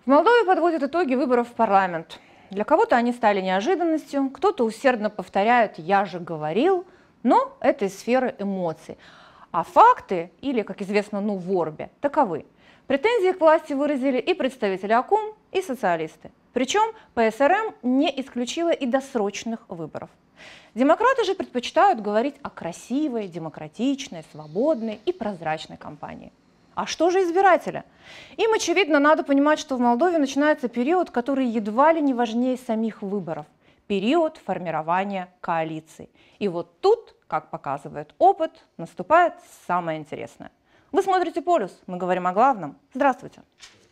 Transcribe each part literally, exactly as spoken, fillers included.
Молдове подводят итоги выборов в парламент. Для кого-то они стали неожиданностью, кто-то усердно повторяет «я же говорил», но это из сферы эмоций. А факты, или, как известно, ну, в Орбе, таковы. Претензии к власти выразили и представители АКУМ, и социалисты. Причем ПСРМ не исключила и досрочных выборов. Демократы же предпочитают говорить о красивой, демократичной, свободной и прозрачной кампании. А что же избиратели? Им, очевидно, надо понимать, что в Молдове начинается период, который едва ли не важнее самих выборов. Период формирования коалиции. И вот тут, как показывает опыт, наступает самое интересное. Вы смотрите «Полюс», мы говорим о главном. Здравствуйте.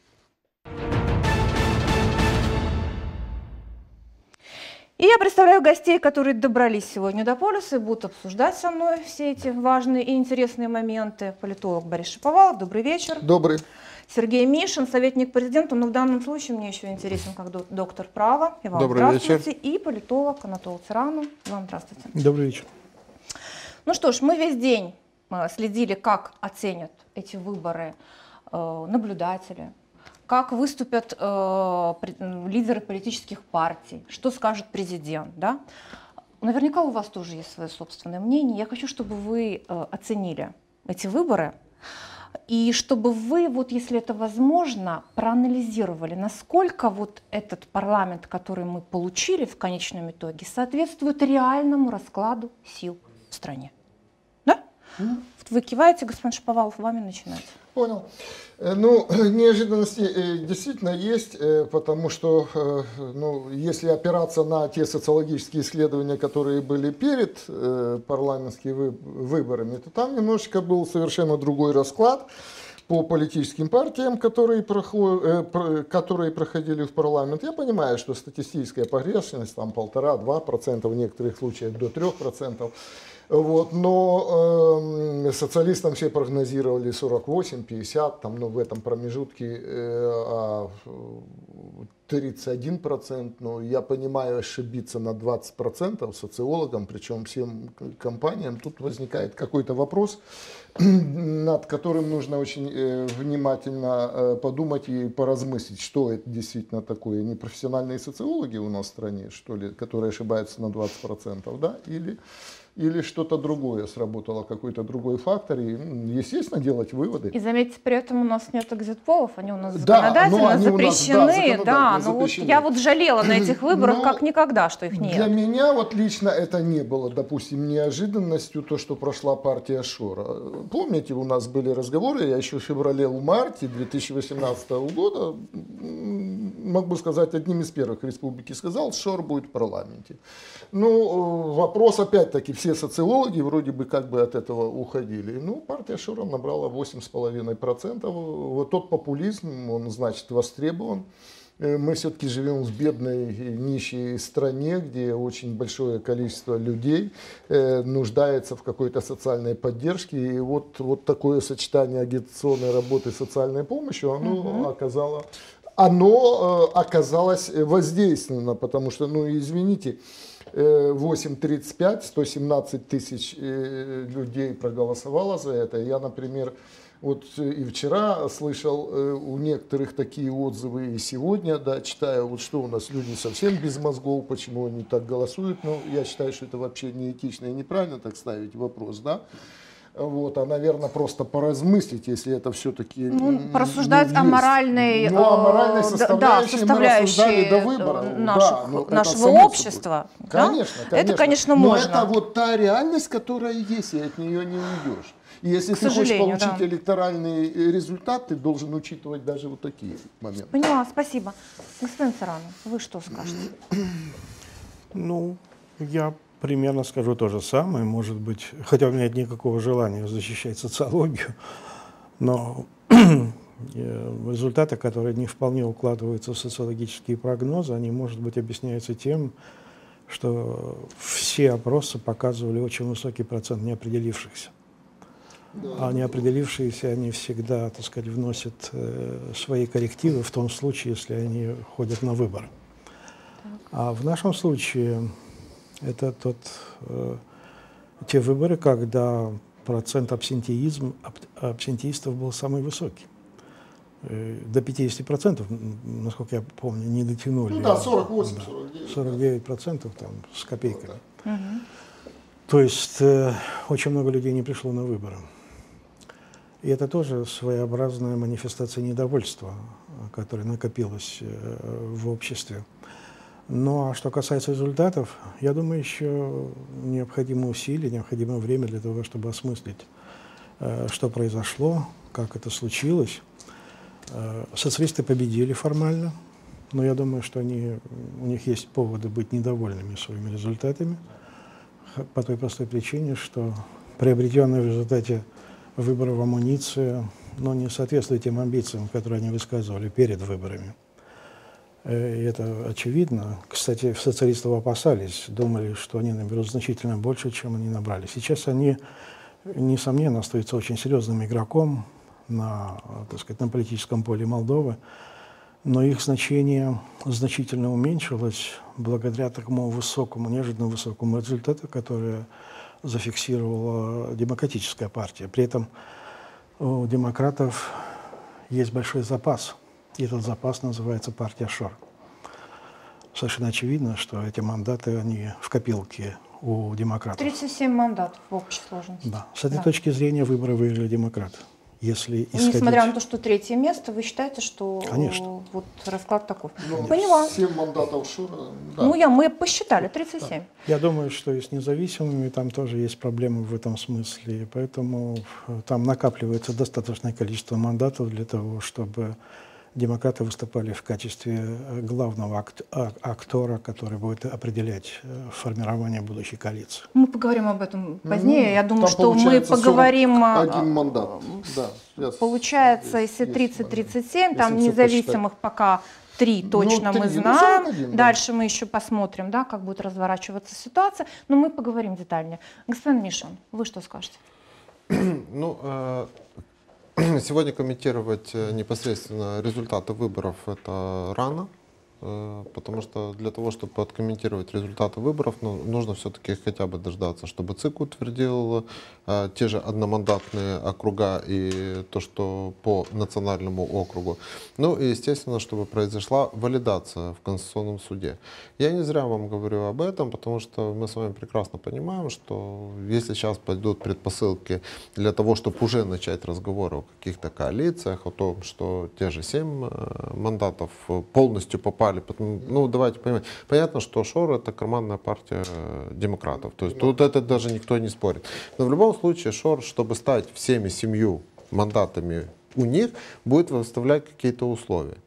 И я представляю гостей, которые добрались сегодня до «Полюса и будут обсуждать со мной все эти важные и интересные моменты. Политолог Борис Шаповалов, добрый вечер. Добрый. Сергей Мишин, советник президента, но в данном случае мне еще интересен как доктор права. И вам добрый здравствуйте. вечер. И политолог Анатолий Цыранов. Вам здравствуйте. Добрый вечер. Ну что ж, мы весь день следили, как оценят эти выборы э, наблюдатели, как выступят э, лидеры политических партий, что скажет президент. Да? Наверняка у вас тоже есть свое собственное мнение. Я хочу, чтобы вы э, оценили эти выборы, и чтобы вы, вот, если это возможно, проанализировали, насколько вот этот парламент, который мы получили в конечном итоге, соответствует реальному раскладу сил в стране. Да? Mm. Вы киваете, господин Шаповалов, вами начинать. Понял. Ну, неожиданности действительно есть, потому что, ну, если опираться на те социологические исследования, которые были перед парламентскими выборами, то там немножечко был совершенно другой расклад по политическим партиям, которые, проход... которые проходили в парламент. Я понимаю, что статистическая погрешность там полтора-два процента, в некоторых случаях до трех процентов. Вот, но э, социалистам все прогнозировали сорок восемь пятьдесят, там, ну, в этом промежутке э, тридцать один процент. Но я понимаю, ошибиться на двадцать процентов социологам, причем всем компаниям, тут возникает какой-то вопрос, над которым нужно очень э, внимательно э, подумать и поразмыслить, что это действительно такое. Непрофессиональные социологи у нас в стране, что ли, которые ошибаются на двадцать процентов, да, или... Или что-то другое сработало, какой-то другой фактор, и, естественно, делать выводы. И заметьте, при этом у нас нет экзит-полов, они у нас законодательно да, запрещены. Нас, да, законодательно да, но вот я вот жалела на этих выборах, но как никогда, что их нет. Для меня вот лично это не было, допустим, неожиданностью, то, что прошла партия Шора. Помните, у нас были разговоры, я еще в феврале-марте две тысячи восемнадцатого года, могу сказать, одним из первых республики сказал, Шор будет в парламенте. Ну, вопрос опять-таки, все социологи вроде бы как бы от этого уходили. Ну, партия Шора набрала восемь с половиной процентов. Вот тот популизм, он, значит, востребован. Мы все-таки живем в бедной, нищей стране, где очень большое количество людей нуждается в какой-то социальной поддержке. И вот, вот такое сочетание агитационной работы и социальной помощи, оно угу. оказало... Оно оказалось воздейственно, потому что, ну, извините, восемь тридцать пять, сто семнадцать тысяч людей проголосовало за это. Я, например, вот и вчера слышал у некоторых такие отзывы, и сегодня, да, читаю, вот что у нас люди совсем без мозгов, почему они так голосуют. Но я считаю, что это вообще неэтично и неправильно так ставить вопрос, да. Вот, а, наверное, просто поразмыслить, если это все-таки... Ну, порассуждать о моральной, ну, о моральной составляющей, да, составляющей до выбора. Наших, да, ну, нашего общества. Да? Конечно, конечно. Это, конечно, но можно. Но это вот та реальность, которая есть, и от нее не уйдешь. И если К ты хочешь получить да. электоральный результат, ты должен учитывать даже вот такие моменты. Поняла, спасибо. Господин Цыранов, вы что скажете? Ну, я... примерно скажу то же самое, может быть, хотя у меня нет никакого желания защищать социологию, но результаты, которые не вполне укладываются в социологические прогнозы, они, может быть, объясняются тем, что все опросы показывали очень высокий процент неопределившихся. А неопределившиеся, они всегда, так сказать, вносят э, свои коррективы в том случае, если они ходят на выборы. А в нашем случае... Это тот, э, те выборы, когда процент абсентеизм, аб, абсентеистов был самый высокий. До пятидесяти процентов, насколько я помню, не дотянули. Ну да, сорок восемь сорок девять. сорок девять процентов там, с копейками. Угу. То есть э, очень много людей не пришло на выборы. И это тоже своеобразная манифестация недовольства, которая накопилась э, в обществе. Ну а что касается результатов, я думаю, еще необходимо усилия, необходимо время для того, чтобы осмыслить, э, что произошло, как это случилось. Э, социалисты победили формально, но я думаю, что они, у них есть поводы быть недовольными своими результатами, по той простой причине, что приобретенная в результате выборов амуниция, но не соответствует тем амбициям, которые они высказывали перед выборами. И это очевидно. Кстати, социалистов опасались, думали, что они наберут значительно больше, чем они набрали. Сейчас они, несомненно, остаются очень серьезным игроком на, так сказать, на политическом поле Молдовы, но их значение значительно уменьшилось благодаря такому высокому, неожиданно высокому результату, который зафиксировала демократическая партия. При этом у демократов есть большой запас. И этот запас называется партия Шор. Совершенно очевидно, что эти мандаты, они в копилке у демократов. тридцать семь мандатов в общей сложности. Да. С этой да. точки зрения выборы выиграли демократы. Если исходить... Несмотря на то, что третье место, вы считаете, что Конечно. вот расклад таков? Ну, Поняла. семь мандатов Шора. Да. Ну, я, мы посчитали, тридцать семь. Да. Я думаю, что и с независимыми там тоже есть проблемы в этом смысле. И поэтому там накапливается достаточное количество мандатов для того, чтобы демократы выступали в качестве главного акт актора, который будет определять формирование будущей коалиции. Мы поговорим об этом позднее. Ну, я думаю, что мы получается поговорим... Один мандат. Да, получается, если тридцать тридцать семь, там независимых пока три точно ну, мы три, знаем. ну, один, Дальше да. мы еще посмотрим, да, как будет разворачиваться ситуация. Но мы поговорим детальнее. Господин Мишин, вы что скажете? Ну, сегодня комментировать непосредственно результаты выборов это рано, потому что для того, чтобы откомментировать результаты выборов, ну, нужно все-таки хотя бы дождаться, чтобы ЦИК утвердил э, те же одномандатные округа и то, что по национальному округу. Ну и, естественно, чтобы произошла валидация в Конституционном суде. Я не зря вам говорю об этом, потому что мы с вами прекрасно понимаем, что если сейчас пойдут предпосылки для того, чтобы уже начать разговоры о каких-то коалициях, о том, что те же семь э, мандатов полностью попали. Ну, давайте понимать. Понятно, что Шор — это карманная партия демократов. То есть тут это даже никто не спорит. Но в любом случае Шор, чтобы стать всеми семью мандатами у них, будет выставлять какие-то условия.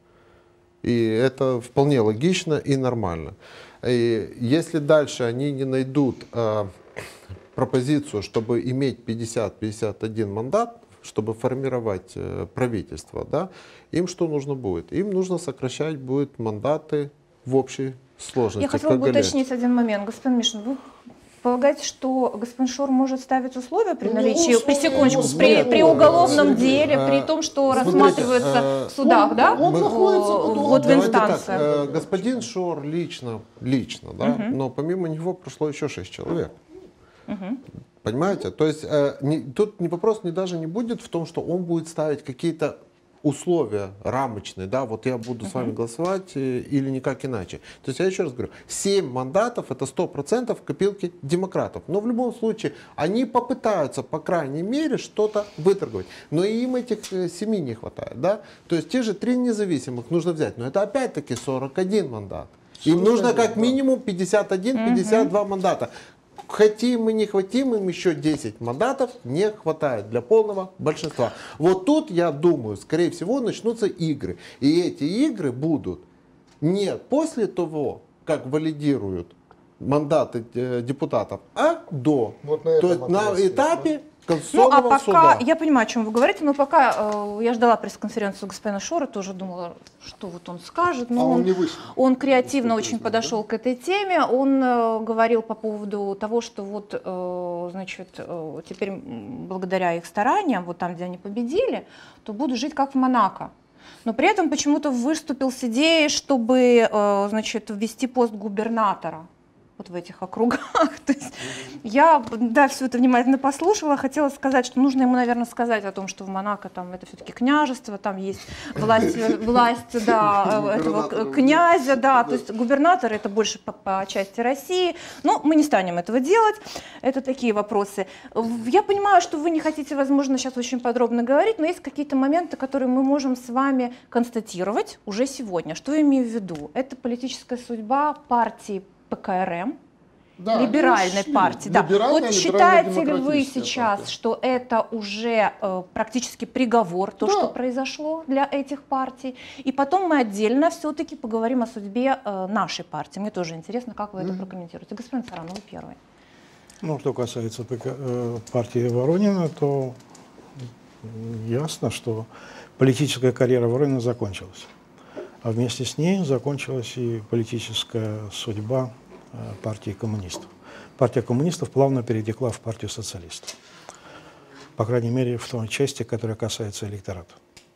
И это вполне логично и нормально. И если дальше они не найдут э, пропозицию, чтобы иметь пятьдесят — пятьдесят один мандат, чтобы формировать э, правительство, да, им что нужно будет? Им нужно сокращать будет мандаты в общей сложности. Я хотела бы уточнить один момент. Господин Мишин, вы полагаете, что господин Шор может ставить условия при наличии, ну, при секундочку, ну, при, ну, при ну, уголовном ну, деле, ну, при том, что смотрите, рассматривается э, в судах, он, да, он находится под вот в Давайте инстанциях? так, э, господин Шор лично, лично, да, Угу. но помимо него прошло еще шесть человек. Угу. Понимаете? То есть э, не, тут не вопрос не, даже не будет в том, что он будет ставить какие-то условия рамочные, да, вот я буду uh-huh. с вами голосовать э, или никак иначе. То есть я еще раз говорю, семь мандатов это сто процентов копилки демократов. Но в любом случае они попытаются, по крайней мере, что-то выторговать. Но и им этих э, семи не хватает, да. То есть те же три независимых нужно взять. Но это опять-таки сорок один мандат. Им нужно как минимум пятьдесят один — пятьдесят два uh-huh. мандата. Хотим мы, не хотим, им еще десять мандатов не хватает для полного большинства. Вот тут, я думаю, скорее всего, начнутся игры. И эти игры будут не после того, как валидируют мандаты депутатов, а до. Вот на, То есть на этапе Конституционного Ну, а пока, суда. я понимаю, о чем вы говорите, но пока э, я ждала пресс-конференцию господина Шора, тоже думала, что вот он скажет. Но а он, он, не вышел. он креативно очень да? подошел к этой теме. Он э, говорил по поводу того, что вот, э, значит, э, теперь благодаря их стараниям, вот там, где они победили, то буду жить как в Монако. Но при этом почему-то выступил с идеей, чтобы, э, значит, ввести пост губернатора вот в этих округах. То есть я, да, все это внимательно послушала, хотела сказать, что нужно ему, наверное, сказать о том, что в Монако там это все-таки княжество, там есть власть, власть да, этого князя, да, то есть губернатор это больше по, по части России, но мы не станем этого делать, это такие вопросы. Я понимаю, что вы не хотите, возможно, сейчас очень подробно говорить, но есть какие-то моменты, которые мы можем с вами констатировать уже сегодня. Что я имею в виду? Это политическая судьба партии ПКРМ, Да, либеральной ушли. партии. Да. Либеральная, Вот считаете ли вы либерально-демократическая сейчас, партия. что это уже э, практически приговор, то, Да. что произошло для этих партий? И потом мы отдельно все-таки поговорим о судьбе э, нашей партии. Мне тоже интересно, как вы это прокомментируете. Господин Царанов, вы первый. Ну, что касается ПК, э, партии Воронина, то ясно, что политическая карьера Воронина закончилась. А вместе с ней закончилась и политическая судьба э, партии коммунистов. Партия коммунистов плавно перетекла в партию социалистов. По крайней мере, в той части, которая касается электората.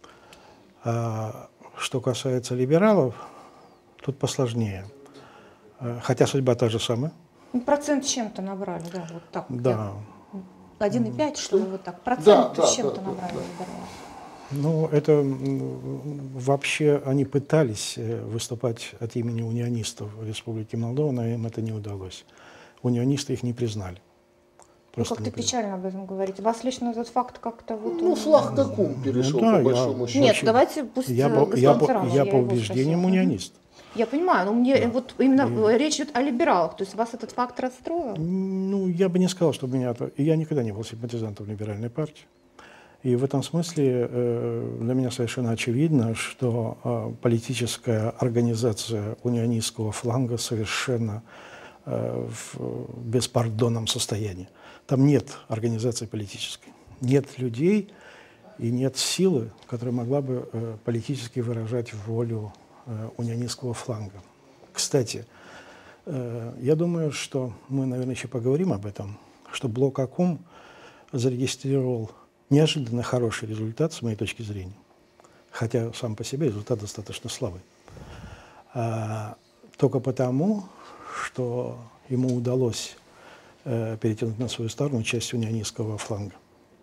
А что касается либералов, тут посложнее. Э, Хотя судьба та же самая. Ну, процент с чем-то набрали, да, вот так. Да. один и пять, что ли, вот так. Процент Да, да, с чем-то да, набрали да. либералы. Ну, это м, вообще они пытались э, выступать от имени унионистов Республики Молдова, но им это не удалось. Унионисты их не признали. Ну, Просто как-то не признали. печально об этом говорить. Вас лично этот факт как-то вот... Ну, он- флаг на ком перешел, Ну да, по я- большому счету. Нет, Вообще, давайте пусть Я, э, по, господин я, по, Царанов, я я по его убеждениям спросила. унионист. Я понимаю, но мне Да. вот именно И- речь идет о либералах, то есть вас этот факт расстроил? Ну, я бы не сказал, что меня... это- Я никогда не был симпатизантом либеральной партии. И в этом смысле э, для меня совершенно очевидно, что э, политическая организация унионистского фланга совершенно э, в беспардонном состоянии. Там нет организации политической, нет людей и нет силы, которая могла бы э, политически выражать волю э, унионистского фланга. Кстати, э, я думаю, что мы, наверное, еще поговорим об этом, что блок АКОМ зарегистрировал неожиданно хороший результат, с моей точки зрения, хотя сам по себе результат достаточно слабый. А, только потому, что ему удалось э, перетянуть на свою сторону часть унионистского фланга.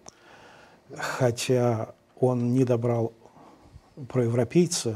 Хотя он не добрал проевропейца,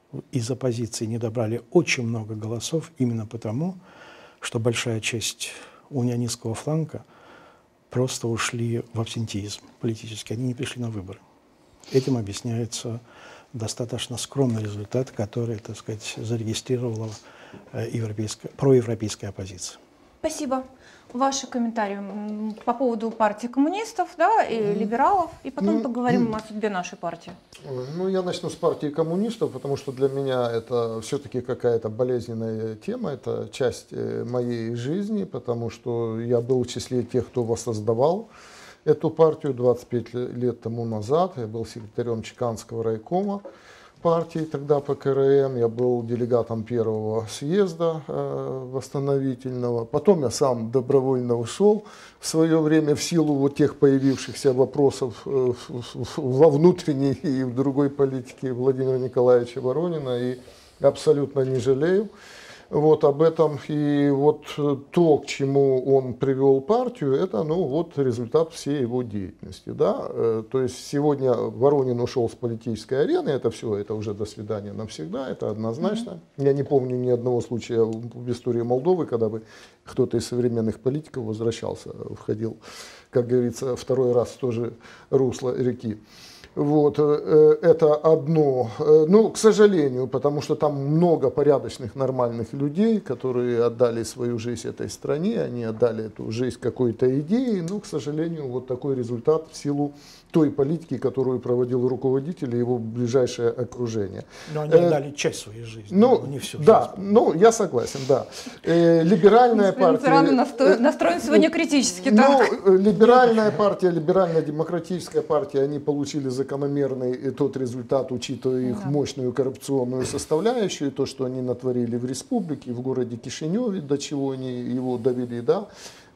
из оппозиции не добрали очень много голосов, именно потому, что большая часть унионистского фланга просто ушли в абсентеизм политический, они не пришли на выборы. Этим объясняется достаточно скромный результат, который, так сказать, зарегистрировала э, европейская, проевропейская оппозиция. Спасибо. Ваши комментарии м, по поводу партии коммунистов, да, и либералов, и потом Ну, поговорим о судьбе нашей партии. Ну, я начну с партии коммунистов, потому что для меня это все-таки какая-то болезненная тема, это часть э, моей жизни, потому что я был в числе тех, кто воссоздавал эту партию двадцать пять лет тому назад. Я был секретарем Чеканского райкома партии, тогда ПКРМ, я был делегатом первого съезда э, восстановительного. Потом я сам добровольно ушел в свое время в силу вот тех появившихся вопросов э, во внутренней и в другой политике Владимира Николаевича Воронина, и абсолютно не жалею вот об этом. И вот то, к чему он привел партию, это ну, вот результат всей его деятельности. Да? То есть сегодня Воронин ушел с политической арены, это все, это уже до свидания навсегда, это однозначно. Mm-hmm. Я не помню ни одного случая в истории Молдовы, когда бы кто-то из современных политиков возвращался, входил, как говорится, второй раз в то же русло реки. Вот, это одно, ну, к сожалению, потому что там много порядочных, нормальных людей, которые отдали свою жизнь этой стране, они отдали эту жизнь какой-то идее, но, к сожалению, вот такой результат в силу той политики, которую проводил руководитель и его ближайшее окружение. Но они отдали часть своей жизни, ну, но не всю да, жизнь. ну, я согласен, да. Э, либеральная партия... Рано настроен, настроен сегодня критически. Ну, Так. либеральная партия, либерально-демократическая партия, они получили закономерный тот результат, учитывая их Да. мощную коррупционную составляющую, то, что они натворили в республике, в городе Кишиневе, до чего они его довели, да.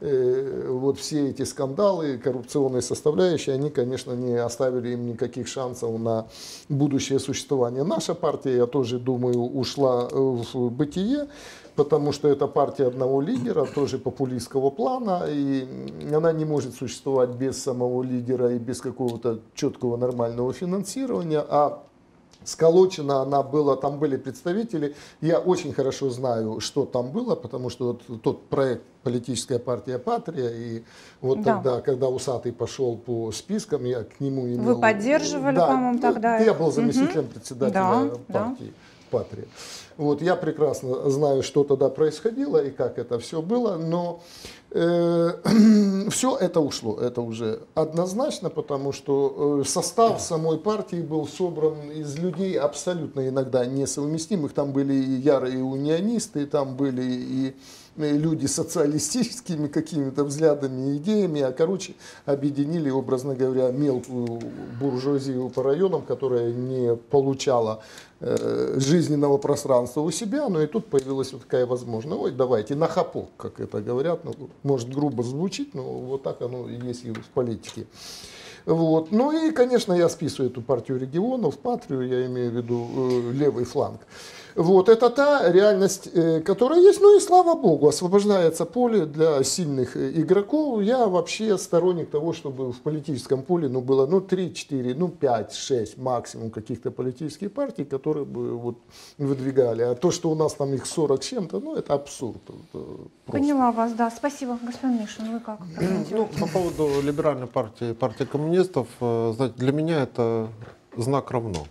э, вот все эти скандалы, коррупционные составляющие, они, конечно, не оставили им никаких шансов на будущее существование. Наша партия, я тоже думаю, ушла в бытие, потому что это партия одного лидера, тоже популистского плана, и она не может существовать без самого лидера и без какого-то четкого нормального финансирования, а сколочена она была, там были представители, я очень хорошо знаю, что там было, потому что вот тот проект «Политическая партия Патрия», и вот да. тогда, когда Усатый пошел по спискам, я к нему имел... Вы поддерживали, да, по-моему, тогда? Я был заместителем угу. председателя да, партии да. «Патрия». Вот, я прекрасно знаю, что тогда происходило и как это все было, но э, все это ушло, это уже однозначно, потому что э, состав самой партии был собран из людей абсолютно иногда несовместимых. Там были и ярые унионисты, там были и люди с социалистическими какими-то взглядами и идеями, а короче объединили, образно говоря, мелкую буржуазию по районам, которая не получала э, жизненного пространства у себя, но и тут появилась вот такая возможность. Ой, давайте на хапок, как это говорят, ну, может грубо звучит, но вот так оно и есть и в политике. Вот. Ну и, конечно, я списываю эту партию регионов, Патрию, я имею в виду э, левый фланг. Вот, это та реальность, э, которая есть, ну и слава богу, освобождается поле для сильных игроков. Я вообще сторонник того, чтобы в политическом поле ну, было ну, три, четыре, ну пять, шесть максимум каких-то политических партий, которые бы вот, выдвигали. А то, что у нас там их сорок с чем-то, ну это абсурд. Это Поняла вас, да. Спасибо, господин Мишин. Вы как? Ну, по поводу либеральной партии, партии коммунистов, знаете, для меня это знак равно.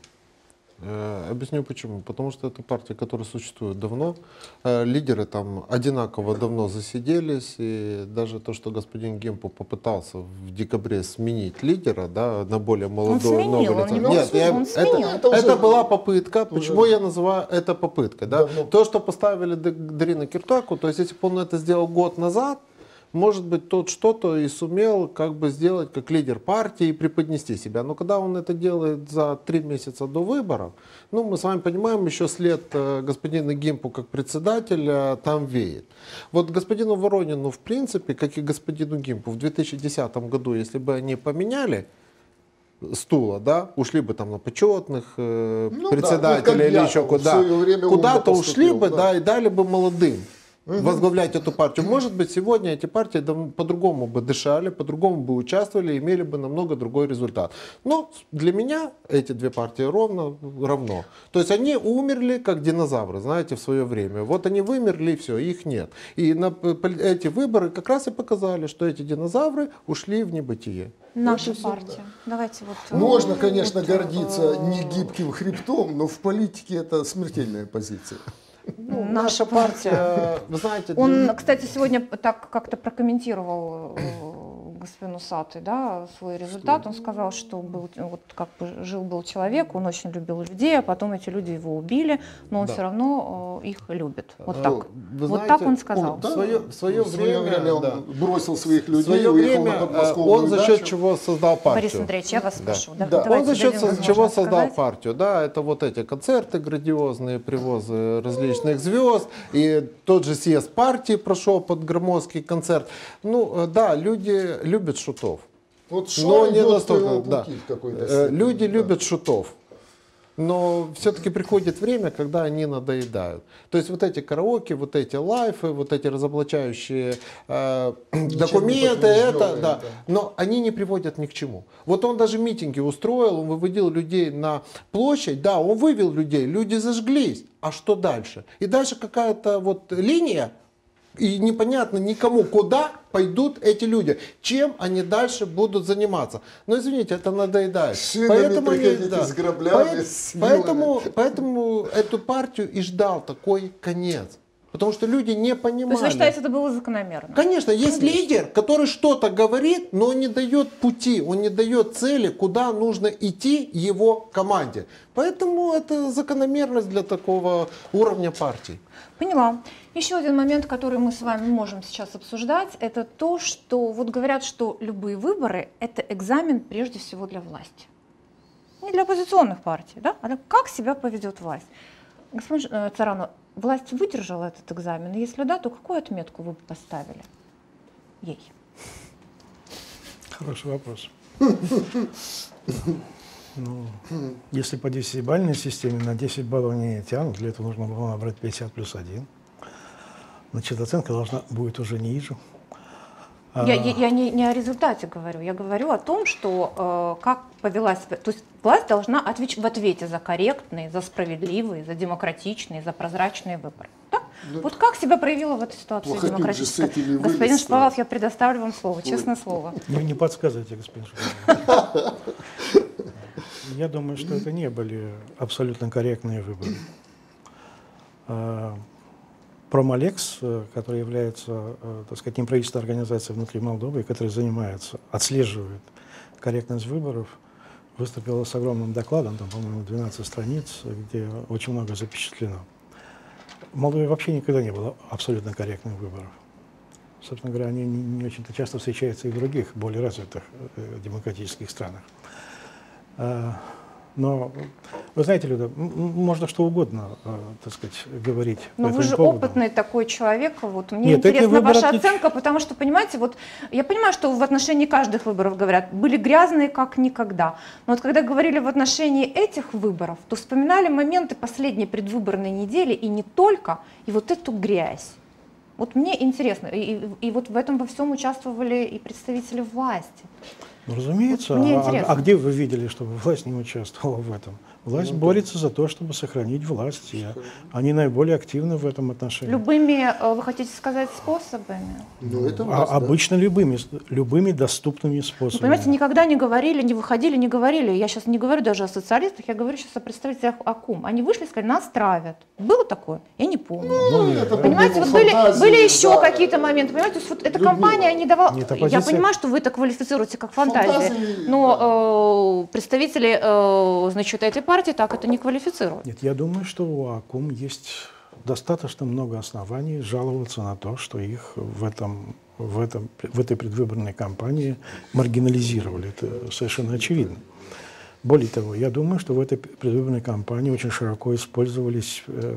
Объясню почему. Потому что это партия, которая существует давно. Лидеры там одинаково давно засиделись. И даже то, что господин Гемпу попытался в декабре сменить лидера, да, на более молодого, он сменил, нового лица. Он Нет, я, он это, это, это уже, была попытка. Почему уже, я называю это попыткой? Да? То, что поставили Дарину Киртаку, то есть если бы он это сделал год назад, может быть, тот что-то и сумел как бы сделать как лидер партии и преподнести себя. Но когда он это делает за три месяца до выборов, ну, мы с вами понимаем, еще след господина Гимпу как председателя там веет. Вот господину Воронину, в принципе, как и господину Гимпу, в две тысячи десятом году, если бы они поменяли стула, да, ушли бы там на почетных э, ну, председателей да, или еще куда, куда-то ушли бы, да. да, и дали бы молодым возглавлять эту партию. Может быть, сегодня эти партии по-другому бы дышали, по-другому бы участвовали, имели бы намного другой результат. Но для меня эти две партии ровно равно. То есть они умерли как динозавры, знаете, в свое время. Вот они вымерли, и все, их нет. И на эти выборы как раз и показали, что эти динозавры ушли в небытие. Наша вот партия. Да. Давайте вот. Можно, конечно, вот, гордиться негибким хребтом, но в политике это смертельная позиция. Ну, наша партия, вы знаете... Он, кстати, сегодня так как-то прокомментировал господин Усатый, да, свой результат. Он сказал, что был, вот как бы жил-был человек, он очень любил людей, а потом эти люди его убили, но он да. все равно их любит. Вот так. Вы вот знаете, так он сказал. Он, да, в свое, в свое, в свое время, время он да. бросил своих людей, в свое уехал время, на подмосковную он за дачу. счет чего создал партию. Борис Андреевич, я вас прошу. Да. Да. Да. Он за счет чего создал сказать. партию. Да, это вот эти концерты грандиозные, привозы различных звезд. И тот же съезд партии прошел под громоздкий концерт. Ну, да, люди любят шутов. Вот но не настолько, да. Люди да. любят шутов. Но все-таки приходит время, когда они надоедают. То есть вот эти караоке, вот эти лайфы, вот эти разоблачающие э, документы, это, да, да, но они не приводят ни к чему. Вот он даже митинги устроил, он выводил людей на площадь, да, он вывел людей, люди зажглись. А что дальше? И дальше какая-то вот линия, и непонятно никому, куда пойдут эти люди, чем они дальше будут заниматься. Но извините, это надоедает. Поэтому, они, да, с граблями, по, поэтому, поэтому эту партию и ждал такой конец. Потому что люди не понимали. То есть вы считаете, это было закономерно? Конечно, есть Конечно. лидер, который что-то говорит, но он не дает пути, он не дает цели, куда нужно идти его команде. Поэтому это закономерность для такого уровня партии. Поняла. Еще один момент, который мы с вами можем сейчас обсуждать, это то, что вот говорят, что любые выборы – это экзамен прежде всего для власти. Не для оппозиционных партий, да? А как себя поведет власть. Господин Царанов, власть выдержала этот экзамен? Если да, то какую отметку вы бы поставили? ей? Хороший вопрос. Ну, если по десятибалльной системе на десять баллов они не тянут, для этого нужно было набрать пятьдесят плюс один. Значит, оценка должна будет уже ниже. Я, я, я не, не о результате говорю, я говорю о том, что э, как повела себя, то есть власть должна отвечать в ответе за корректные, за справедливые, за демократичные, за прозрачные выборы. Да? Да. Вот как себя проявила в этой ситуации демократическая? Господин Шаповалов, я предоставлю вам слово, Ой. честное слово. Ну, не подсказывайте, господин Шаповалов. Я думаю, что это не были абсолютно корректные выборы. Промолекс, который является, так сказать, неправительственной организацией внутри Молдовы, которая занимается, отслеживает корректность выборов, выступила с огромным докладом, там, по-моему, двенадцать страниц, где очень много запечатлено. В Молдове вообще никогда не было абсолютно корректных выборов. Собственно говоря, они не, не очень-то часто встречаются и в других, более развитых э, демократических странах. А, но, вы знаете, Люда, можно что угодно, э, так сказать, говорить. Но вы же поводу. Опытный такой человек, вот мне Нет, интересна ваша отлич... оценка, потому что, понимаете, вот я понимаю, что в отношении каждых выборов говорят, были грязные как никогда, но вот когда говорили в отношении этих выборов, то вспоминали моменты последней предвыборной недели и не только, и вот эту грязь. Вот мне интересно, и, и, и вот в этом во всем участвовали и представители власти. Ну, разумеется. Вот а, а где вы видели, чтобы власть не участвовала в этом? Власть ну, борется да. за то, чтобы сохранить власть. И они наиболее активны в этом отношении. Любыми, вы хотите сказать, способами? Ну, это власть, а, да. Обычно любыми, любыми доступными способами. Вы понимаете, никогда не говорили, не выходили, не говорили. Я сейчас не говорю даже о социалистах, я говорю сейчас о представителях АКУМ. Они вышли и сказали, нас травят. Было такое? Я не помню. Ну, нет, понимаете, вот были, были еще да. какие-то моменты. Понимаете, вот эта Людмила. Компания не давала... Нет, я понимаю, что вы это квалифицируете как фантазию. Фантазии, но э, представители э, значит, этой партии так это не квалифицируют. Нет, я думаю, что у АКУМ есть достаточно много оснований жаловаться на то, что их в, этом, в, этом, в этой предвыборной кампании маргинализировали. Это совершенно очевидно. Более того, я думаю, что в этой предвыборной кампании очень широко использовались, э,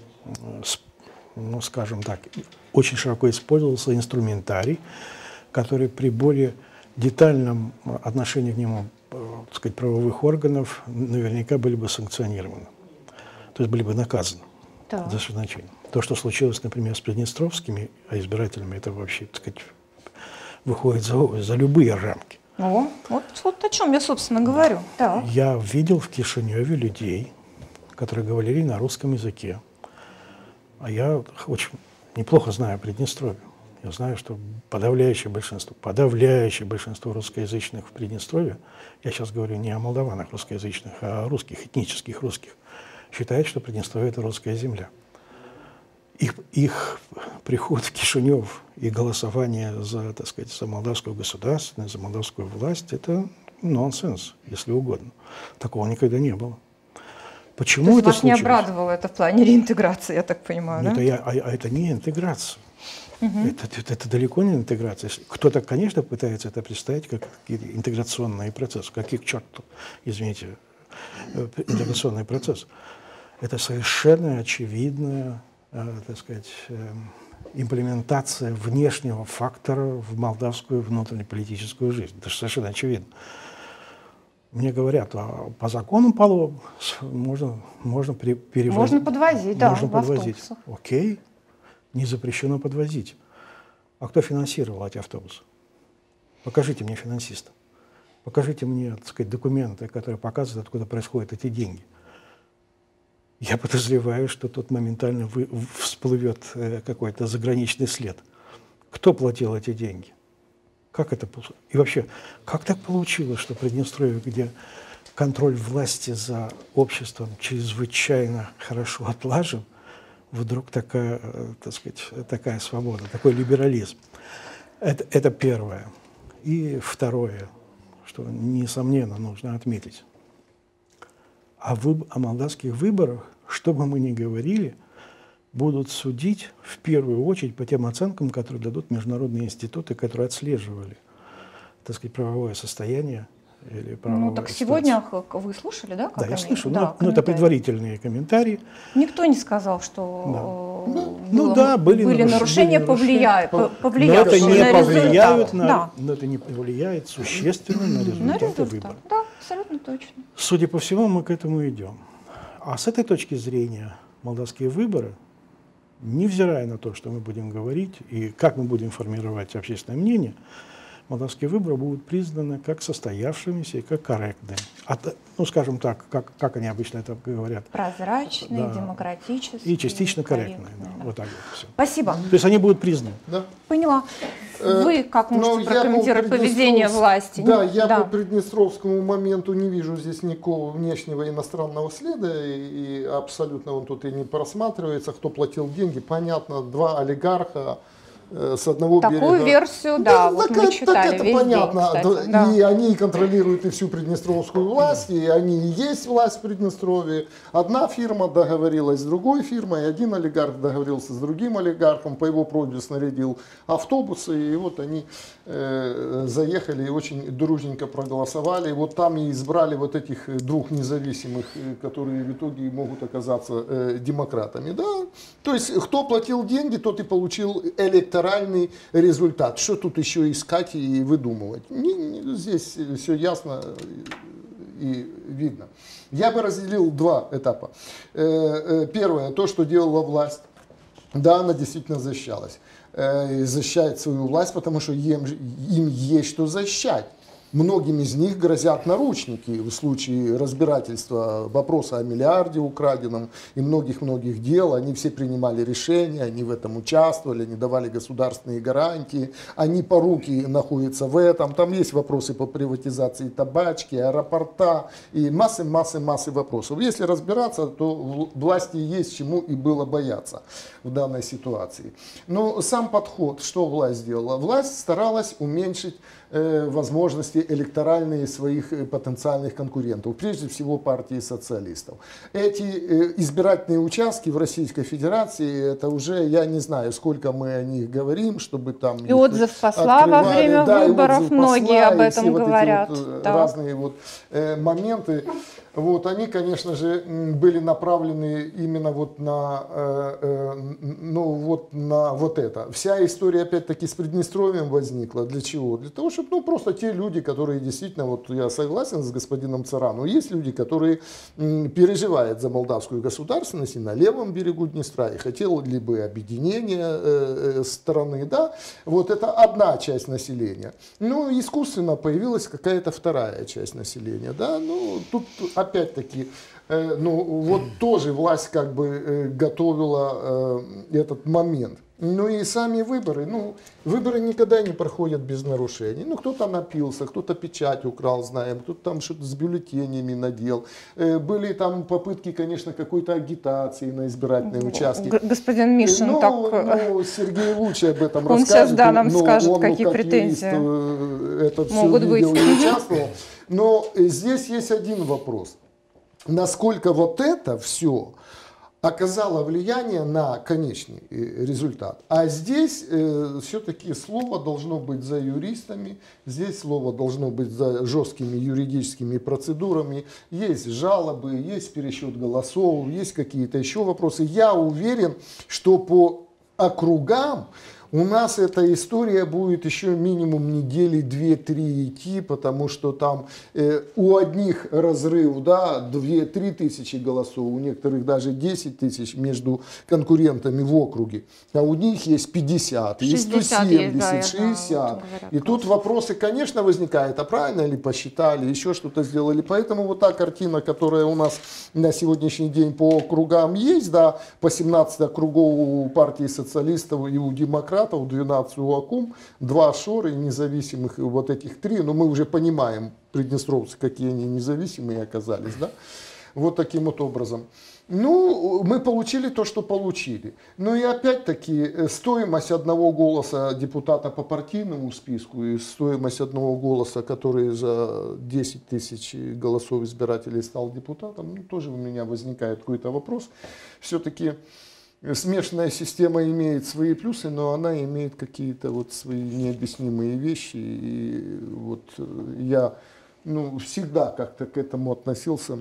ну, скажем так, очень широко использовался инструментарий, который при более детальном отношении к нему, так сказать, правовых органов наверняка были бы санкционированы, то есть были бы наказаны да. за значение. То, что случилось, например, с приднестровскими избирателями, это вообще, так сказать, выходит за, за любые рамки. О, вот, вот о чем я, собственно, говорю. Да. Я видел в Кишиневе людей, которые говорили на русском языке, а я очень неплохо знаю Приднестровье. Я знаю, что подавляющее большинство, подавляющее большинство русскоязычных в Приднестровье, я сейчас говорю не о молдаванах русскоязычных, а о русских, этнических русских, считают, что Приднестровье – это русская земля. Их, их приход в Кишинев и голосование за, так сказать, за молдавскую государственность, за молдавскую власть – это нонсенс, если угодно. Такого никогда не было. Почему То есть это вас случилось? Не обрадовало это в плане реинтеграции, я так понимаю, Нет, да? а, я, а, а это не интеграция. Угу. Это, это, это далеко не интеграция. Кто-то, конечно, пытается это представить как интеграционный процесс. Каких чертов, извините, интеграционный процесс. Это совершенно очевидная, так сказать, имплементация внешнего фактора в молдавскую внутреннеполитическую жизнь. Это совершенно очевидно. Мне говорят, а по закону полов можно, можно перевозить. Можно подвозить, да, можно в подвозить. автобусах. Окей. Не запрещено подвозить. А кто финансировал эти автобусы? Покажите мне финансиста. Покажите мне, так сказать, документы, которые показывают, откуда происходят эти деньги. Я подозреваю, что тут моментально вы, всплывет э, какой-то заграничный след. Кто платил эти деньги? Как это? И вообще, как так получилось, что Приднестровье, где контроль власти за обществом чрезвычайно хорошо отлажен, вдруг такая, так сказать, такая свобода, такой либерализм. Это, это первое. И второе, что, несомненно, нужно отметить. О, выб... о молдавских выборах, что бы мы ни говорили, будут судить в первую очередь по тем оценкам, которые дадут международные институты, которые отслеживали, так сказать, правовое состояние или правовая Ну, так ситуация. сегодня вы слушали, да? Как Да, я они? слышал, Да, но, но это комментарии. предварительные комментарии. Никто не сказал, что Да. э, Ну было- да, были были нарушения, нарушения, были повлия- нарушения. по- Но повлиявшие это не на повлияет результат. на, Да. но это не повлияет существенно на На результаты результат. выборов. Да, абсолютно точно. Судя по всему, мы к этому идем. А с этой точки зрения молдавские выборы, невзирая на то, что мы будем говорить и как мы будем формировать общественное мнение, молдавские выборы будут признаны как состоявшимися и как корректными. От, ну, скажем так, как, как они обычно это говорят, Прозрачные, Да. демократические. и частично корректные. корректные, Да, да. вот так вот всё. Спасибо. То есть они будут признаны. Да. Поняла. Э, Вы как но можете я прокомментировать по поведение Приднестровск- власти? Да, Не- я да. по Приднестровскому моменту не вижу здесь никакого внешнего иностранного следа, и, и абсолютно он тут и не просматривается. Кто платил деньги, понятно, два олигарха э, с одного Такую берега. версию, да, вот так, мы так читали это весь понятно. день, кстати, Да, да. И они контролируют и всю Приднестровскую власть, и они и есть власть в Приднестровье. Одна фирма договорилась с другой фирмой, один олигарх договорился с другим олигархом, по его просьбе снарядил автобусы, и вот они э, заехали и очень дружненько проголосовали. И вот там и избрали вот этих двух независимых, э, которые в итоге могут оказаться э, демократами. Да? То есть, кто платил деньги, тот и получил электоральный результат. Что тут еще искать и выдумывать? Не- не- здесь все ясно и видно. Я бы разделил два этапа. Э, э, Первое, то, что делала власть. Да, она действительно защищалась. Э, и защищает свою власть, потому что им, им есть что защищать. Многим из них грозят наручники в случае разбирательства вопроса о миллиарде украденном и многих-многих дел. Они все принимали решения, они в этом участвовали, они давали государственные гарантии, они по руки находятся в этом. Там есть вопросы по приватизации табачки, аэропорта и массы-массы-массы вопросов. Если разбираться, то власти есть чему и было бояться в данной ситуации. Но сам подход, что власть сделала? Власть старалась уменьшить э, возможности электоральные своих э, потенциальных конкурентов, прежде всего партии социалистов. Эти э, избирательные участки в Российской Федерации, это уже, я не знаю, сколько мы о них говорим, чтобы там... И отзыв посла во время да, и выборов, отзыв многие посла, об и этом все вот эти говорят. вот, э, Так. разные вот, э, моменты. Вот, они, конечно же, м, были направлены именно вот на, э, э, ну, вот на вот это. Вся история, опять-таки, с Приднестровьем возникла. Для чего? Для того, чтобы, ну, просто те люди, которые действительно, вот я согласен с господином Царану, есть люди, которые м, переживают за молдавскую государственность и на левом берегу Днестра, и хотели бы объединения э, э, страны, да. Вот это одна часть населения. Ну, искусственно появилась какая-то вторая часть населения, да. Ну, тут опять-таки, э, ну вот тоже власть как бы э, готовила э, этот момент. Ну и сами выборы, ну выборы никогда не проходят без нарушений. Ну кто-то напился, кто-то печать украл, знаем, кто-то там что-то с бюллетенями надел. Э, были там попытки, конечно, какой-то агитации на избирательные участки. Г- Господин Мишин, ну, так... ну, Сергей лучше об этом Он расскажет. сейчас, да, нам но скажет, он, ну, какие как претензии юрист, э, это все могут видел быть. и участвовал. Но здесь есть один вопрос. Насколько вот это все оказало влияние на конечный э, результат. А здесь э, все-таки слово должно быть за юристами, здесь слово должно быть за жесткими юридическими процедурами. Есть жалобы, есть пересчет голосов, есть какие-то еще вопросы. Я уверен, что по округам у нас эта история будет еще минимум недели две-три идти, потому что там э, у одних разрыв, да, две-три тысячи голосов, у некоторых даже десять тысяч между конкурентами в округе, а у них есть пятьдесят, есть сто шестьдесят есть, да, семьдесят, я знаю, шестьдесят. вот говорят, И тут вопросы, конечно, возникают, а правильно ли посчитали, еще что-то сделали. Поэтому вот та картина, которая у нас на сегодняшний день по округам есть, да, по семнадцать округов у партии социалистов и у демократов, двенадцать у АКУМ, два Шоры независимых, вот этих три, но мы уже понимаем, приднестровцы, какие они независимые оказались, да, вот таким вот образом. Ну, мы получили то, что получили. Ну и опять-таки стоимость одного голоса депутата по партийному списку и стоимость одного голоса, который за десять тысяч голосов избирателей стал депутатом, ну, тоже у меня возникает какой-то вопрос. Все-таки смешанная система имеет свои плюсы, но она имеет какие-то вот свои необъяснимые вещи. И вот я ну, всегда как-то к этому относился.